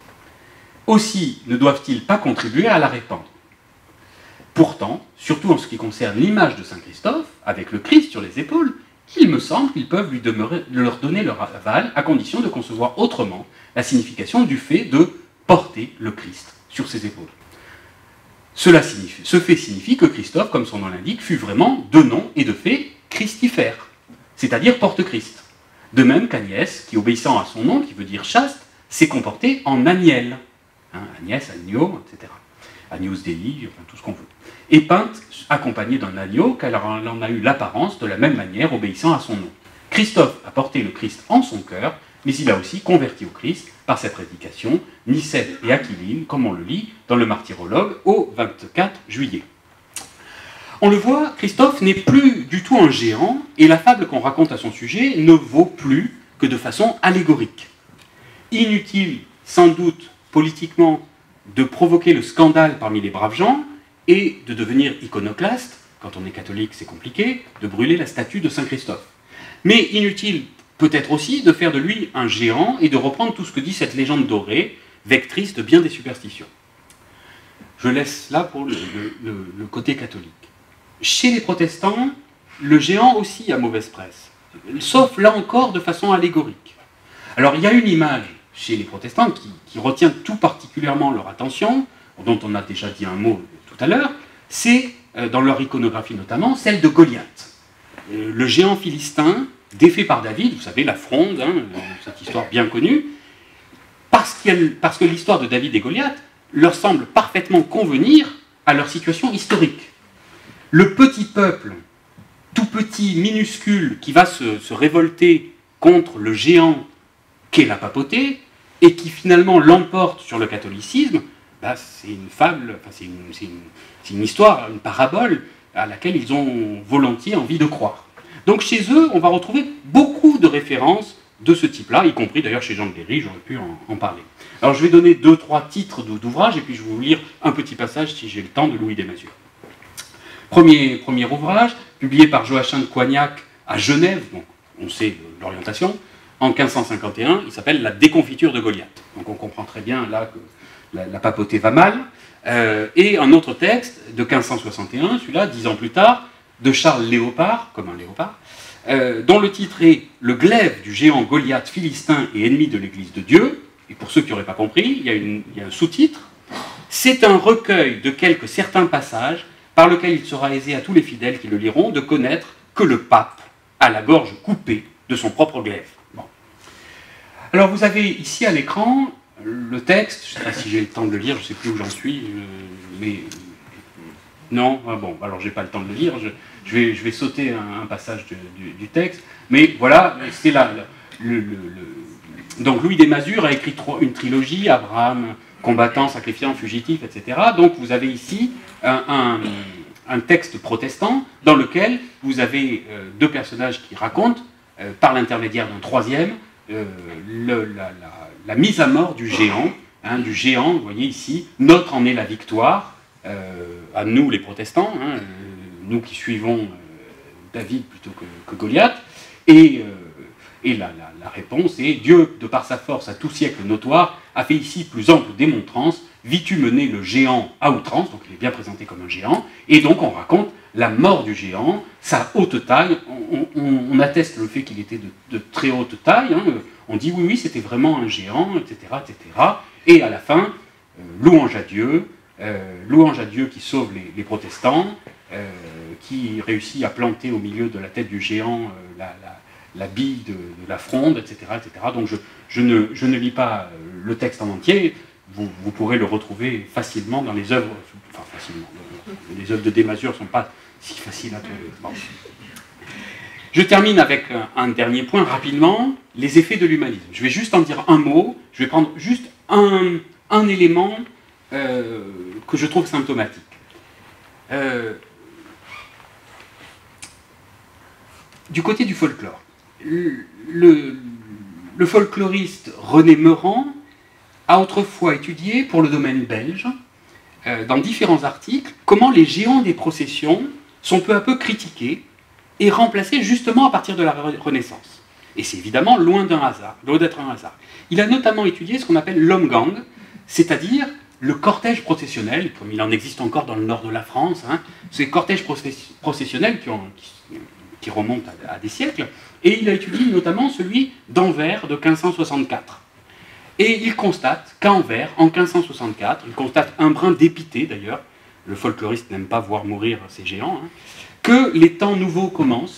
Aussi ne doivent-ils pas contribuer à la répandre. Pourtant, surtout en ce qui concerne l'image de Saint Christophe, avec le Christ sur les épaules, il me semble qu'ils peuvent lui demeurer, leur donner leur aval, à condition de concevoir autrement la signification du fait de porter le Christ sur ses épaules. Cela signifie, ce fait signifie que Christophe, comme son nom l'indique, fut vraiment de nom et de fait Christifère, c'est-à-dire porte-Christ. De même qu'Agnès, qui obéissant à son nom, qui veut dire chaste, s'est comportée en Aniel. Hein, Agnès, agneau, et cetera. Agnus Dei, enfin tout ce qu'on veut. Et peinte accompagnée d'un agneau, car elle en a eu l'apparence de la même manière, obéissant à son nom. Christophe a porté le Christ en son cœur, mais il a aussi converti au Christ par sa prédication, Nicète et Aquiline, comme on le lit dans le Martyrologe au vingt-quatre juillet. On le voit, Christophe n'est plus du tout un géant, et la fable qu'on raconte à son sujet ne vaut plus que de façon allégorique. Inutile, sans doute, politiquement, de provoquer le scandale parmi les braves gens, et de devenir iconoclaste, quand on est catholique c'est compliqué, de brûler la statue de Saint Christophe. Mais inutile peut-être aussi de faire de lui un géant et de reprendre tout ce que dit cette légende dorée, vectrice de bien des superstitions. Je laisse là pour le, le, le côté catholique. Chez les protestants, le géant aussi a mauvaise presse, sauf là encore de façon allégorique. Alors il y a une image chez les protestants qui, qui retient tout particulièrement leur attention, dont on a déjà dit un mot tout à l'heure, c'est, euh, dans leur iconographie notamment, celle de Goliath. Euh, le géant philistin, défait par David, vous savez, la fronde, hein, cette histoire bien connue, parce, qu'il, parce que l'histoire de David et Goliath leur semble parfaitement convenir à leur situation historique. Le petit peuple, tout petit, minuscule, qui va se, se révolter contre le géant qu'est la papauté, et qui finalement l'emporte sur le catholicisme, bah, c'est une fable, enfin, c'est, une, c'est, une, c'est une histoire, une parabole à laquelle ils ont volontiers envie de croire. Donc chez eux, on va retrouver beaucoup de références de ce type-là, y compris d'ailleurs chez Jean de Léry, j'aurais pu en, en parler. Alors je vais donner deux, trois titres d'ouvrages, et puis je vais vous lire un petit passage, si j'ai le temps, de Louis des Masures. Premier, premier ouvrage, publié par Joachim de Coignac à Genève, donc on sait l'orientation, en quinze cent cinquante et un, il s'appelle « La déconfiture de Goliath ». Donc on comprend très bien là que la, la papauté va mal. Euh, et un autre texte de quinze cent soixante et un, celui-là, dix ans plus tard, de Charles Léopard, comme un léopard, euh, dont le titre est « Le glaive du géant Goliath philistin et ennemi de l'Église de Dieu ». Et pour ceux qui n'auraient pas compris, il y a, une, il y a un sous-titre. « C'est un recueil de quelques certains passages par lequel il sera aisé à tous les fidèles qui le liront de connaître que le pape a la gorge coupée de son propre glaive. » Bon. Alors vous avez ici à l'écran le texte, je ne sais pas si j'ai le temps de le lire, je ne sais plus où j'en suis, euh, mais non, ah bon, alors je n'ai pas le temps de le lire, je, je, vais, je vais sauter un, un passage de, du, du texte, mais voilà, c'est là, le, le, le, donc Louis des Masures a écrit trois, une trilogie, Abraham, combattant, sacrifiant, fugitif, et cetera. Donc vous avez ici un, un, un texte protestant dans lequel vous avez euh, deux personnages qui racontent, euh, par l'intermédiaire d'un troisième, euh, le, la, la, la mise à mort du géant, hein, du géant, vous voyez ici, notre en est la victoire, euh, à nous les protestants, hein, euh, nous qui suivons euh, David plutôt que, que Goliath, et, euh, et la, la, la réponse est « Dieu, de par sa force à tout siècle notoire, a fait ici plus ample démontrance, vis-tu mener le géant à outrance », donc il est bien présenté comme un géant, et donc on raconte la mort du géant, sa haute taille, on, on, on atteste le fait qu'il était de, de très haute taille, hein, on dit oui, oui, c'était vraiment un géant, et cetera, et cetera. Et à la fin, euh, louange à Dieu, euh, louange à Dieu qui sauve les, les protestants, euh, qui réussit à planter au milieu de la tête du géant euh, la, la, la bille de, de la fronde, et cetera, et cetera. Donc je, je, ne, je ne lis pas le texte en entier, vous, vous pourrez le retrouver facilement dans les œuvres, enfin facilement, les œuvres de Des Masures ne sont pas si faciles à trouver. Bon. Je termine avec un, un dernier point rapidement, les effets de l'humanisme. Je vais juste en dire un mot, je vais prendre juste un, un élément euh, que je trouve symptomatique. Euh, du côté du folklore, le, le, le folkloriste René Meurant a autrefois étudié pour le domaine belge, euh, dans différents articles, comment les géants des processions sont peu à peu critiqués et remplacés justement à partir de la Renaissance. Et c'est évidemment loin d'un hasard, loin d'être un hasard. Il a notamment étudié ce qu'on appelle l'homme-gang, c'est-à-dire le cortège processionnel, comme il en existe encore dans le nord de la France, hein, ces cortèges processionnels qui, ont, qui, qui remontent à, à des siècles, et il a étudié notamment celui d'Anvers de quinze cent soixante-quatre. Et il constate qu'à Anvers, en quinze cent soixante-quatre, il constate un brin dépité d'ailleurs, le folkloriste n'aime pas voir mourir ces géants, hein, que les temps nouveaux commencent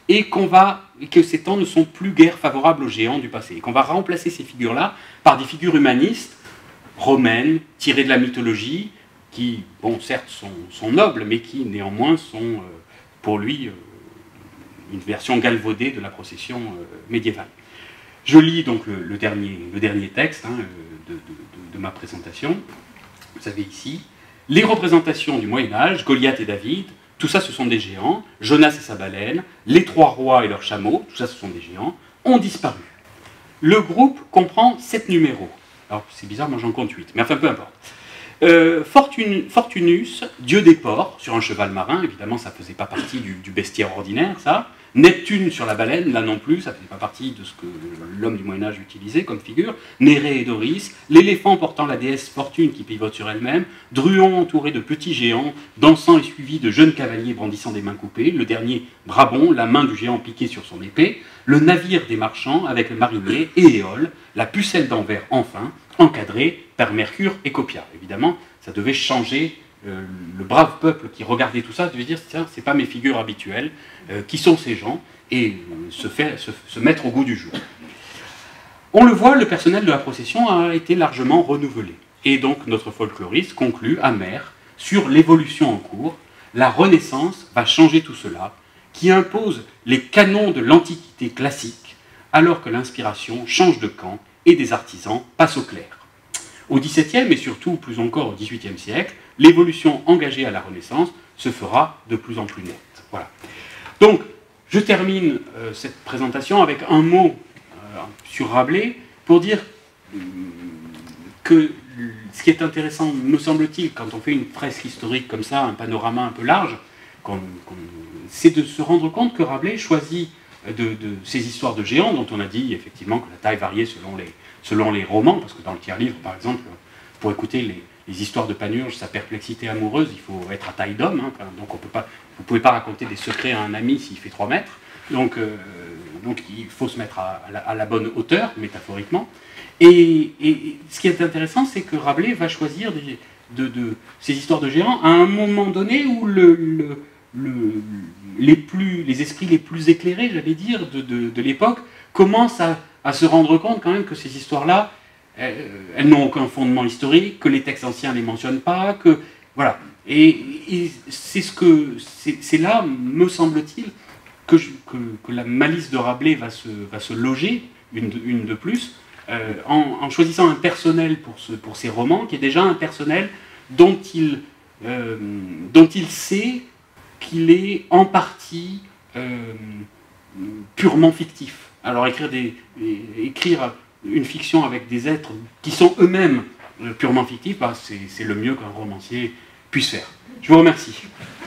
et qu'on va, et que ces temps ne sont plus guère favorables aux géants du passé, et qu'on va remplacer ces figures-là par des figures humanistes, romaines, tirées de la mythologie, qui, bon, certes, sont, sont nobles, mais qui, néanmoins, sont, euh, pour lui, euh, une version galvaudée de la procession euh, médiévale. Je lis donc le, le, dernier, le dernier texte hein, de, de, de, de ma présentation. Vous avez ici les représentations du Moyen-Âge, Goliath et David, tout ça ce sont des géants, Jonas et sa baleine, les trois rois et leurs chameaux, tout ça ce sont des géants, ont disparu. Le groupe comprend sept numéros. Alors c'est bizarre, moi j'en compte huit, mais enfin peu importe. Euh, Fortun Fortunus, dieu des ports, sur un cheval marin, évidemment ça ne faisait pas partie du, du bestiaire ordinaire, ça. Neptune sur la baleine, là non plus, ça ne faisait pas partie de ce que l'homme du Moyen-Âge utilisait comme figure. Nérée et Doris, l'éléphant portant la déesse Fortune qui pivote sur elle-même, Druon entouré de petits géants, dansant et suivi de jeunes cavaliers brandissant des mains coupées, le dernier Brabon, la main du géant piquée sur son épée, le navire des marchands avec le marinier et Éole, la pucelle d'Anvers enfin, encadrée par Mercure et Copia. Évidemment, ça devait changer. Euh, le brave peuple qui regardait tout ça devait dire tiens, c'est pas mes figures habituelles, euh, qui sont ces gens, et euh, se, faire, se, se mettre au goût du jour. On le voit, le personnel de la procession a été largement renouvelé. Et donc notre folkloriste conclut, amer, sur l'évolution en cours. La Renaissance va changer tout cela, qui impose les canons de l'Antiquité classique, alors que l'inspiration change de camp et des artisans passent au clair. Au dix-septième et surtout plus encore au dix-huitième siècle, l'évolution engagée à la Renaissance se fera de plus en plus nette. Voilà. Donc, je termine euh, cette présentation avec un mot euh, sur Rabelais pour dire euh, que ce qui est intéressant, me semble-t-il, quand on fait une fresque historique comme ça, un panorama un peu large, qu'on, qu'on, c'est de se rendre compte que Rabelais choisit de, de ces histoires de géants, dont on a dit effectivement que la taille variait selon les, selon les romans, parce que dans le tiers-livre, par exemple, pour écouter les, les histoires de Panurge, sa perplexité amoureuse, il faut être à taille d'homme, hein, donc on peut pas, vous ne pouvez pas raconter des secrets à un ami s'il fait trois mètres, donc, euh, donc il faut se mettre à, à, la, à la bonne hauteur, métaphoriquement. Et, et ce qui est intéressant, c'est que Rabelais va choisir des, de, de, ces histoires de géants à un moment donné où le, le, le, les, plus, les esprits les plus éclairés, j'allais dire, de, de, de l'époque, commencent à, à se rendre compte quand même que ces histoires-là, elles, elles n'ont aucun fondement historique, que les textes anciens ne les mentionnent pas, que... Voilà. Et, et c'est ce que... C'est là, me semble-t-il, que, que, que la malice de Rabelais va se, va se loger, une de, une de plus, euh, en, en choisissant un personnel pour, ce, pour ces romans, qui est déjà un personnel dont il, euh, dont il sait qu'il est en partie euh, purement fictif. Alors écrire, des, écrire une fiction avec des êtres qui sont eux-mêmes purement fictifs, bah, c'est le mieux qu'un romancier puisse faire. Je vous remercie.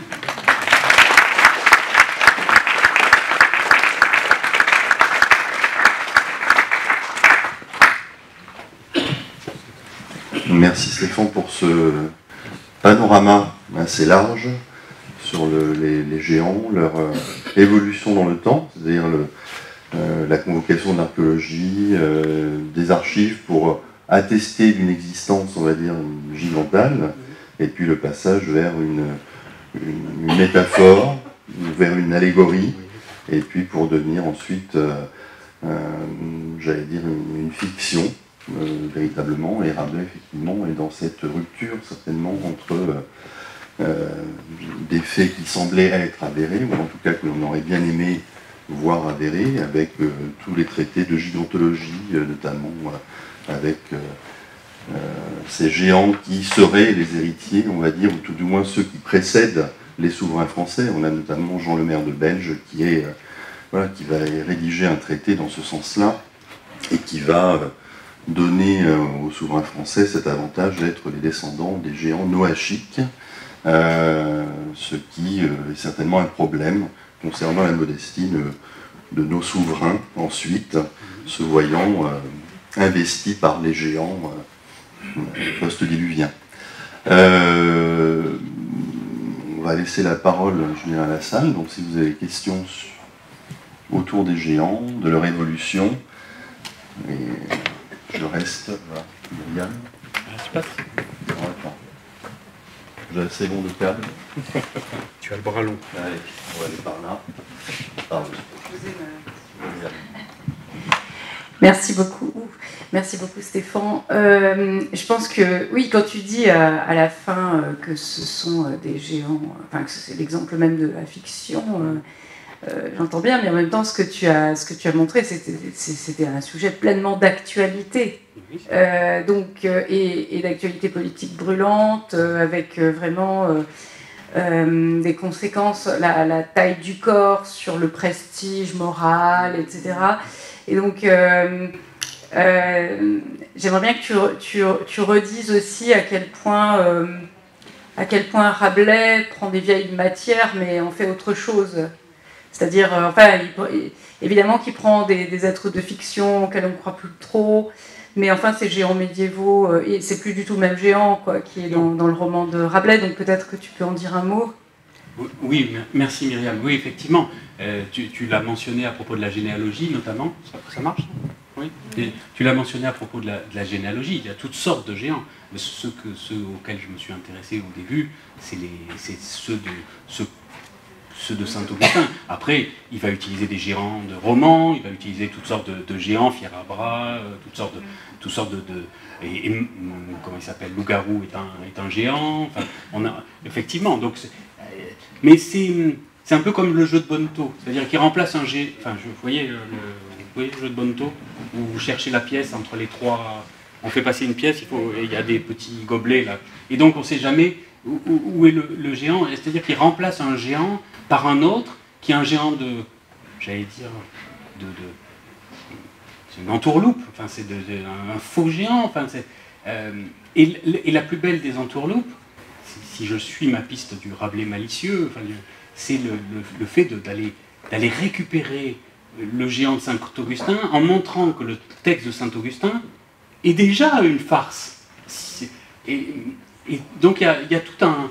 Merci Stéphane pour ce panorama assez large sur le, les, les géants, leur euh, évolution dans le temps, c'est-à-dire le, euh, la convocation de l'archéologie, euh, des archives pour attester d'une existence, on va dire, gigantale, et puis le passage vers une, une, une métaphore, vers une allégorie, et puis pour devenir ensuite, euh, euh, j'allais dire, une, une fiction, euh, véritablement, et Rabelais, effectivement, est dans cette rupture, certainement, entre euh, euh, des faits qui semblaient être avérés, ou en tout cas que l'on aurait bien aimé voir avérés, avec euh, tous les traités de gigantologie, euh, notamment euh, avec euh, euh, ces géants qui seraient les héritiers, on va dire, ou tout du moins ceux qui précèdent les souverains français. On a notamment Jean Le Maire de Belge qui, est, euh, voilà, qui va rédiger un traité dans ce sens-là, et qui va euh, donner euh, aux souverains français cet avantage d'être les descendants des géants noachiques, euh, ce qui euh, est certainement un problème concernant la modestie de, de nos souverains, ensuite, se voyant euh, investis par les géants euh, post-diluviens. Euh, on va laisser la parole, je dirais, à la salle, donc si vous avez des questions autour des géants, de leur évolution, et je reste, voilà, Yann. Je passe. J'ai assez long de câble. Tu as le bras long. Allez, on va aller par là. Pardon. Merci beaucoup. Merci beaucoup Stéphane. Euh, je pense que, oui, quand tu dis à, à la fin euh, que ce sont euh, des géants, enfin que c'est l'exemple même de la fiction, euh, euh, j'entends bien, mais en même temps, ce que tu as, ce que tu as montré, c'était, c'était un sujet pleinement d'actualité. Euh, donc, euh, et, et d'actualité politique brûlante, euh, avec euh, vraiment euh, euh, des conséquences, la, la taille du corps sur le prestige moral, et cetera. Et donc, euh, euh, j'aimerais bien que tu, tu, tu redises aussi à quel point, euh, à quel point Rabelais prend des vieilles matières, mais en fait autre chose. C'est-à-dire, euh, enfin, il, évidemment qu'il prend des, des êtres de fiction auxquels on ne croit plus trop, mais enfin, ces géants médiévaux, euh, et c'est plus du tout le même géant quoi, qui est dans, dans le roman de Rabelais, donc peut-être que tu peux en dire un mot. Oui, merci Myriam. Oui, effectivement, euh, tu, tu l'as mentionné à propos de la généalogie, notamment. Ça, ça marche? Oui. Et tu l'as mentionné à propos de la, de la généalogie. Il y a toutes sortes de géants. Mais ceux, que, ceux auxquels je me suis intéressé au début, c'est ceux de, ceux, ceux de Saint-Augustin. Après, il va utiliser des géants de romans, il va utiliser toutes sortes de, de géants, fiers à bras, euh, toutes sortes de... Toutes sortes de, de et, et, comment il s'appelle, Loup-garou est un, est un géant. Enfin, on a, effectivement, donc... Mais c'est un peu comme le jeu de Bonneto, c'est-à-dire qu'il remplace un géant. Enfin, je, vous, voyez, le, vous voyez le jeu de Bonneto, où vous cherchez la pièce entre les trois. On fait passer une pièce, il faut, et il y a des petits gobelets là. Et donc on ne sait jamais où, où est le, le géant. C'est-à-dire qu'il remplace un géant par un autre qui est un géant de. J'allais dire. de. de c'est une entourloupe, enfin, c'est un faux géant. Enfin, euh, et, et la plus belle des entourloupes, si je suis ma piste du Rabelais malicieux, enfin, c'est le, le, le fait d'aller d'aller récupérer le géant de Saint-Augustin en montrant que le texte de Saint-Augustin est déjà une farce. Et, et donc il y, y a tout un...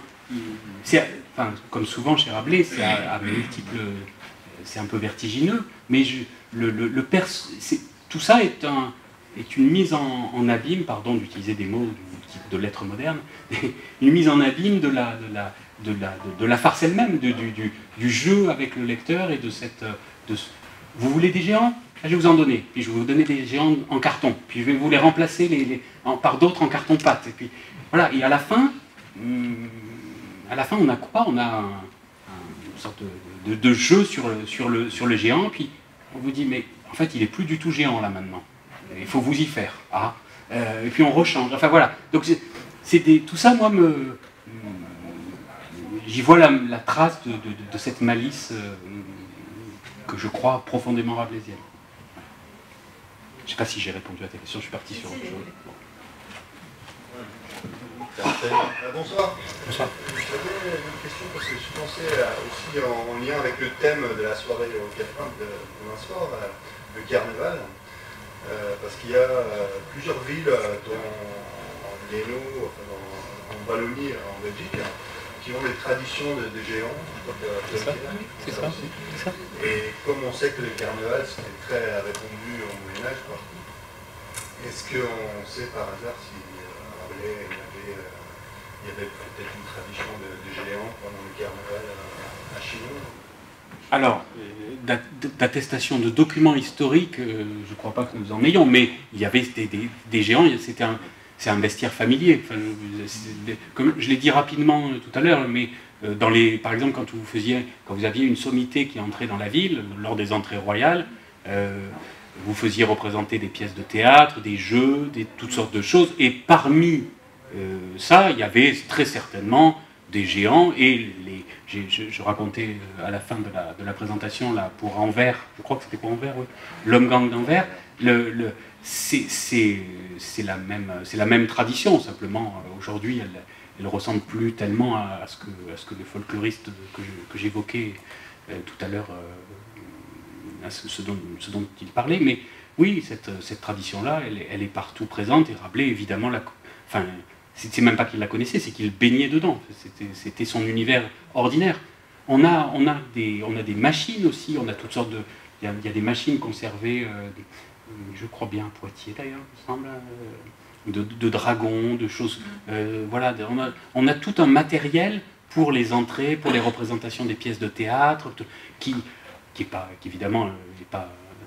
Enfin, comme souvent chez Rabelais, c'est à, à multiples... C'est un peu vertigineux, mais je, le, le, le pers, tout ça est, un, est une mise en, en abîme, pardon d'utiliser des mots de lettres modernes, une mise en abîme de la, de la, de la, de, de la farce elle-même, du, du, du jeu avec le lecteur et de cette... De, vous voulez des géants? Je vais vous en donner. Puis je vais vous donner des géants en carton. Puis je vais vous les remplacer les, les, en, par d'autres en carton-pâte. Et puis voilà. Et à la fin, à la fin, on a quoi? On a un, un, une sorte de, de, de jeu sur le, sur, le, sur le géant. Puis on vous dit, mais en fait, il est plus du tout géant là maintenant. Il faut vous y faire. Ah. Euh, et puis on rechange. Enfin voilà. Donc c'est des, tout ça, moi, me, j'y vois la, la trace de, de, de cette malice euh, que je crois profondément rabelaisienne. Je ne sais pas si j'ai répondu à ta question. Je suis parti sur autre chose. Euh, bonsoir. Bonsoir. J'avais une question parce que je pensais aussi en, en lien avec le thème de la soirée au Café de demain soir, le carnaval. Euh, parce qu'il y a euh, plusieurs villes, euh, dont en Hainaut, enfin, en, en Wallonie, en Belgique, hein, qui ont des traditions de, de géants. C'est ça, c'est ça, ça. Et comme on sait que le carnaval c'était très répandu au Moyen-Âge, est-ce qu'on sait par hasard si euh, Rabelais il avait, euh, il y avait peut-être une tradition de, de géants pendant le carnaval à, à Chinon? Alors, d'attestation de documents historiques, euh, je ne crois pas que nous en ayons, mais il y avait des, des, des géants, c'était un, c'est un bestiaire familier. Enfin, comme je l'ai dit rapidement tout à l'heure, mais euh, dans les, par exemple, quand vous, faisiez, quand vous aviez une sommité qui entrait dans la ville, lors des entrées royales, euh, vous faisiez représenter des pièces de théâtre, des jeux, des, toutes sortes de choses, et parmi euh, ça, il y avait très certainement des géants, et les, je, je racontais à la fin de la, de la présentation, là, pour Anvers, je crois que c'était pour Anvers, oui, l'homme-gang d'Anvers, le, le, c'est la, la même tradition, simplement, aujourd'hui, elle ne ressemble plus tellement à, à, ce que, à ce que les folkloristes que j'évoquais euh, tout à l'heure, euh, à ce, ce, dont, ce dont il parlait, mais oui, cette, cette tradition-là, elle, elle est partout présente, et Rabelais, évidemment, la, enfin, c'est même pas qu'il la connaissait, c'est qu'il baignait dedans. C'était son univers ordinaire. On a, on, a des, on a des machines aussi, on a toutes sortes de... Il y a, il y a des machines conservées, euh, je crois bien à Poitiers d'ailleurs, il me semble, euh, de, de dragons, de choses... Euh, voilà, on a, on a tout un matériel pour les entrées, pour les représentations des pièces de théâtre, qui, qui est pas, qui évidemment, n'est pas...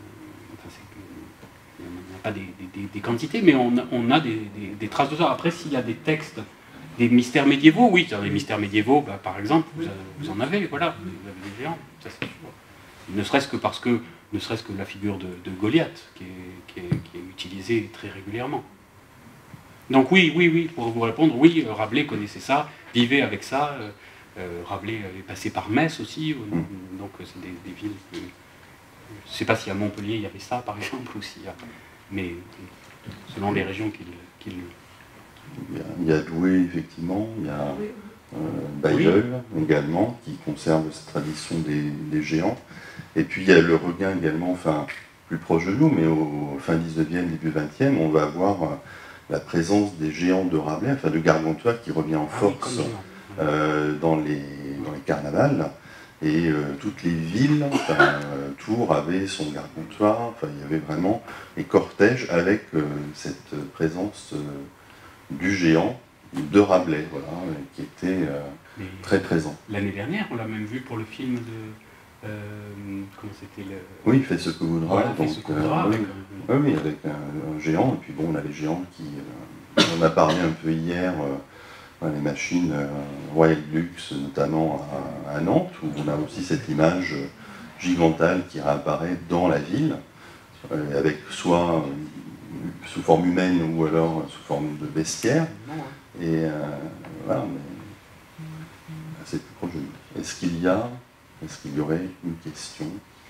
pas des, des, des quantités, mais on a, on a des, des, des traces de ça. Après, s'il y a des textes, des mystères médiévaux, oui, dans les mystères médiévaux, bah, par exemple, vous, vous en avez, voilà, vous avez des géants, ça c'est sûr. Ne serait-ce que parce que, ne serait-ce que la figure de, de Goliath, qui est, qui, est, qui est utilisée très régulièrement. Donc oui, oui, oui, pour vous répondre, oui, Rabelais connaissait ça, vivait avec ça, euh, Rabelais est passé par Metz aussi, euh, donc c'est des, des villes que... Je ne sais pas si à Montpellier il y avait ça, par exemple, ou s'il y a... Mais selon les régions qu'il... qu'il... Il, il y a Douai, effectivement, il y a euh, Bailleul oui. également, qui conserve cette tradition des, des géants. Et puis il y a le Regain également, enfin, plus proche de nous, mais au fin dix-neuvième, début vingtième, on va avoir euh, la présence des géants de Rabelais, enfin de Gargantua, qui revient en force ah, oui, euh, dans, les, dans les carnavals. Et euh, toutes les villes, enfin, euh, Tours avait son Gargantua, enfin, il y avait vraiment les cortèges avec euh, cette présence euh, du géant de Rabelais, voilà, qui était euh, très présent. L'année dernière, on l'a même vu pour le film de... Euh, comment c'était le... Oui, il fait ce que voudra. Voilà, donc, fait ce que voudra euh, avec oui, un... oui, oui, avec un, un géant, et puis bon, on a les géants qui... Euh, on a parlé un peu hier... Euh, les machines euh, Royal Lux, notamment à, à Nantes, où on a aussi cette image gigantale qui réapparaît dans la ville, euh, avec soit euh, sous forme humaine ou alors sous forme de bestiaire. Et euh, voilà, mais c'est plus proche de nous. Est-ce qu'il y a, est-ce qu'il y aurait une question?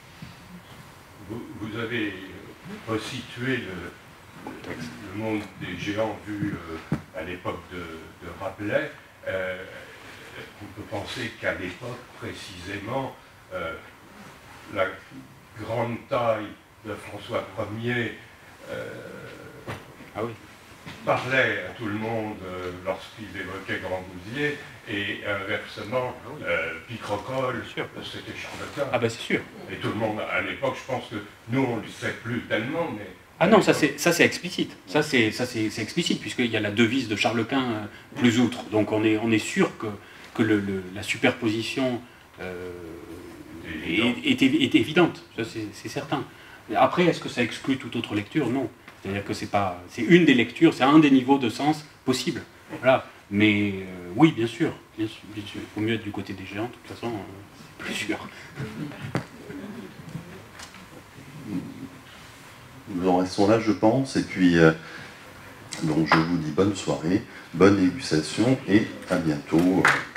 Vous, vous avez resitué le, le monde des géants vu euh, à l'époque de, de Rabelais. Euh, on peut penser qu'à l'époque, précisément, euh, la grande taille de François Ier euh, ah oui. parlait à tout le monde euh, lorsqu'il évoquait Grangousier, et inversement, ah oui. euh, Picrocole, c'était Charlotin. Ah ben c'est sûr. Et tout le monde, à l'époque, je pense que nous, on ne le sait plus tellement, mais... Ah non, ça c'est, ça c'est explicite, ça c'est, ça c'est, c'est explicite, puisqu'il y a la devise de Charles Quint euh, plus outre, donc on est, on est sûr que, que le, le, la superposition euh, est, est, est évidente, ça c'est, c'est certain. Après, est-ce que ça exclut toute autre lecture? Non. C'est-à-dire que c'est pas, c'est une des lectures, c'est un des niveaux de sens possibles. Voilà. Mais euh, oui, bien sûr, bien sûr, bien sûr, il faut mieux être du côté des géants, de toute façon, euh, c'est plus sûr. Nous en restons là, je pense, et puis euh, donc je vous dis bonne soirée, bonne dégustation, et à bientôt.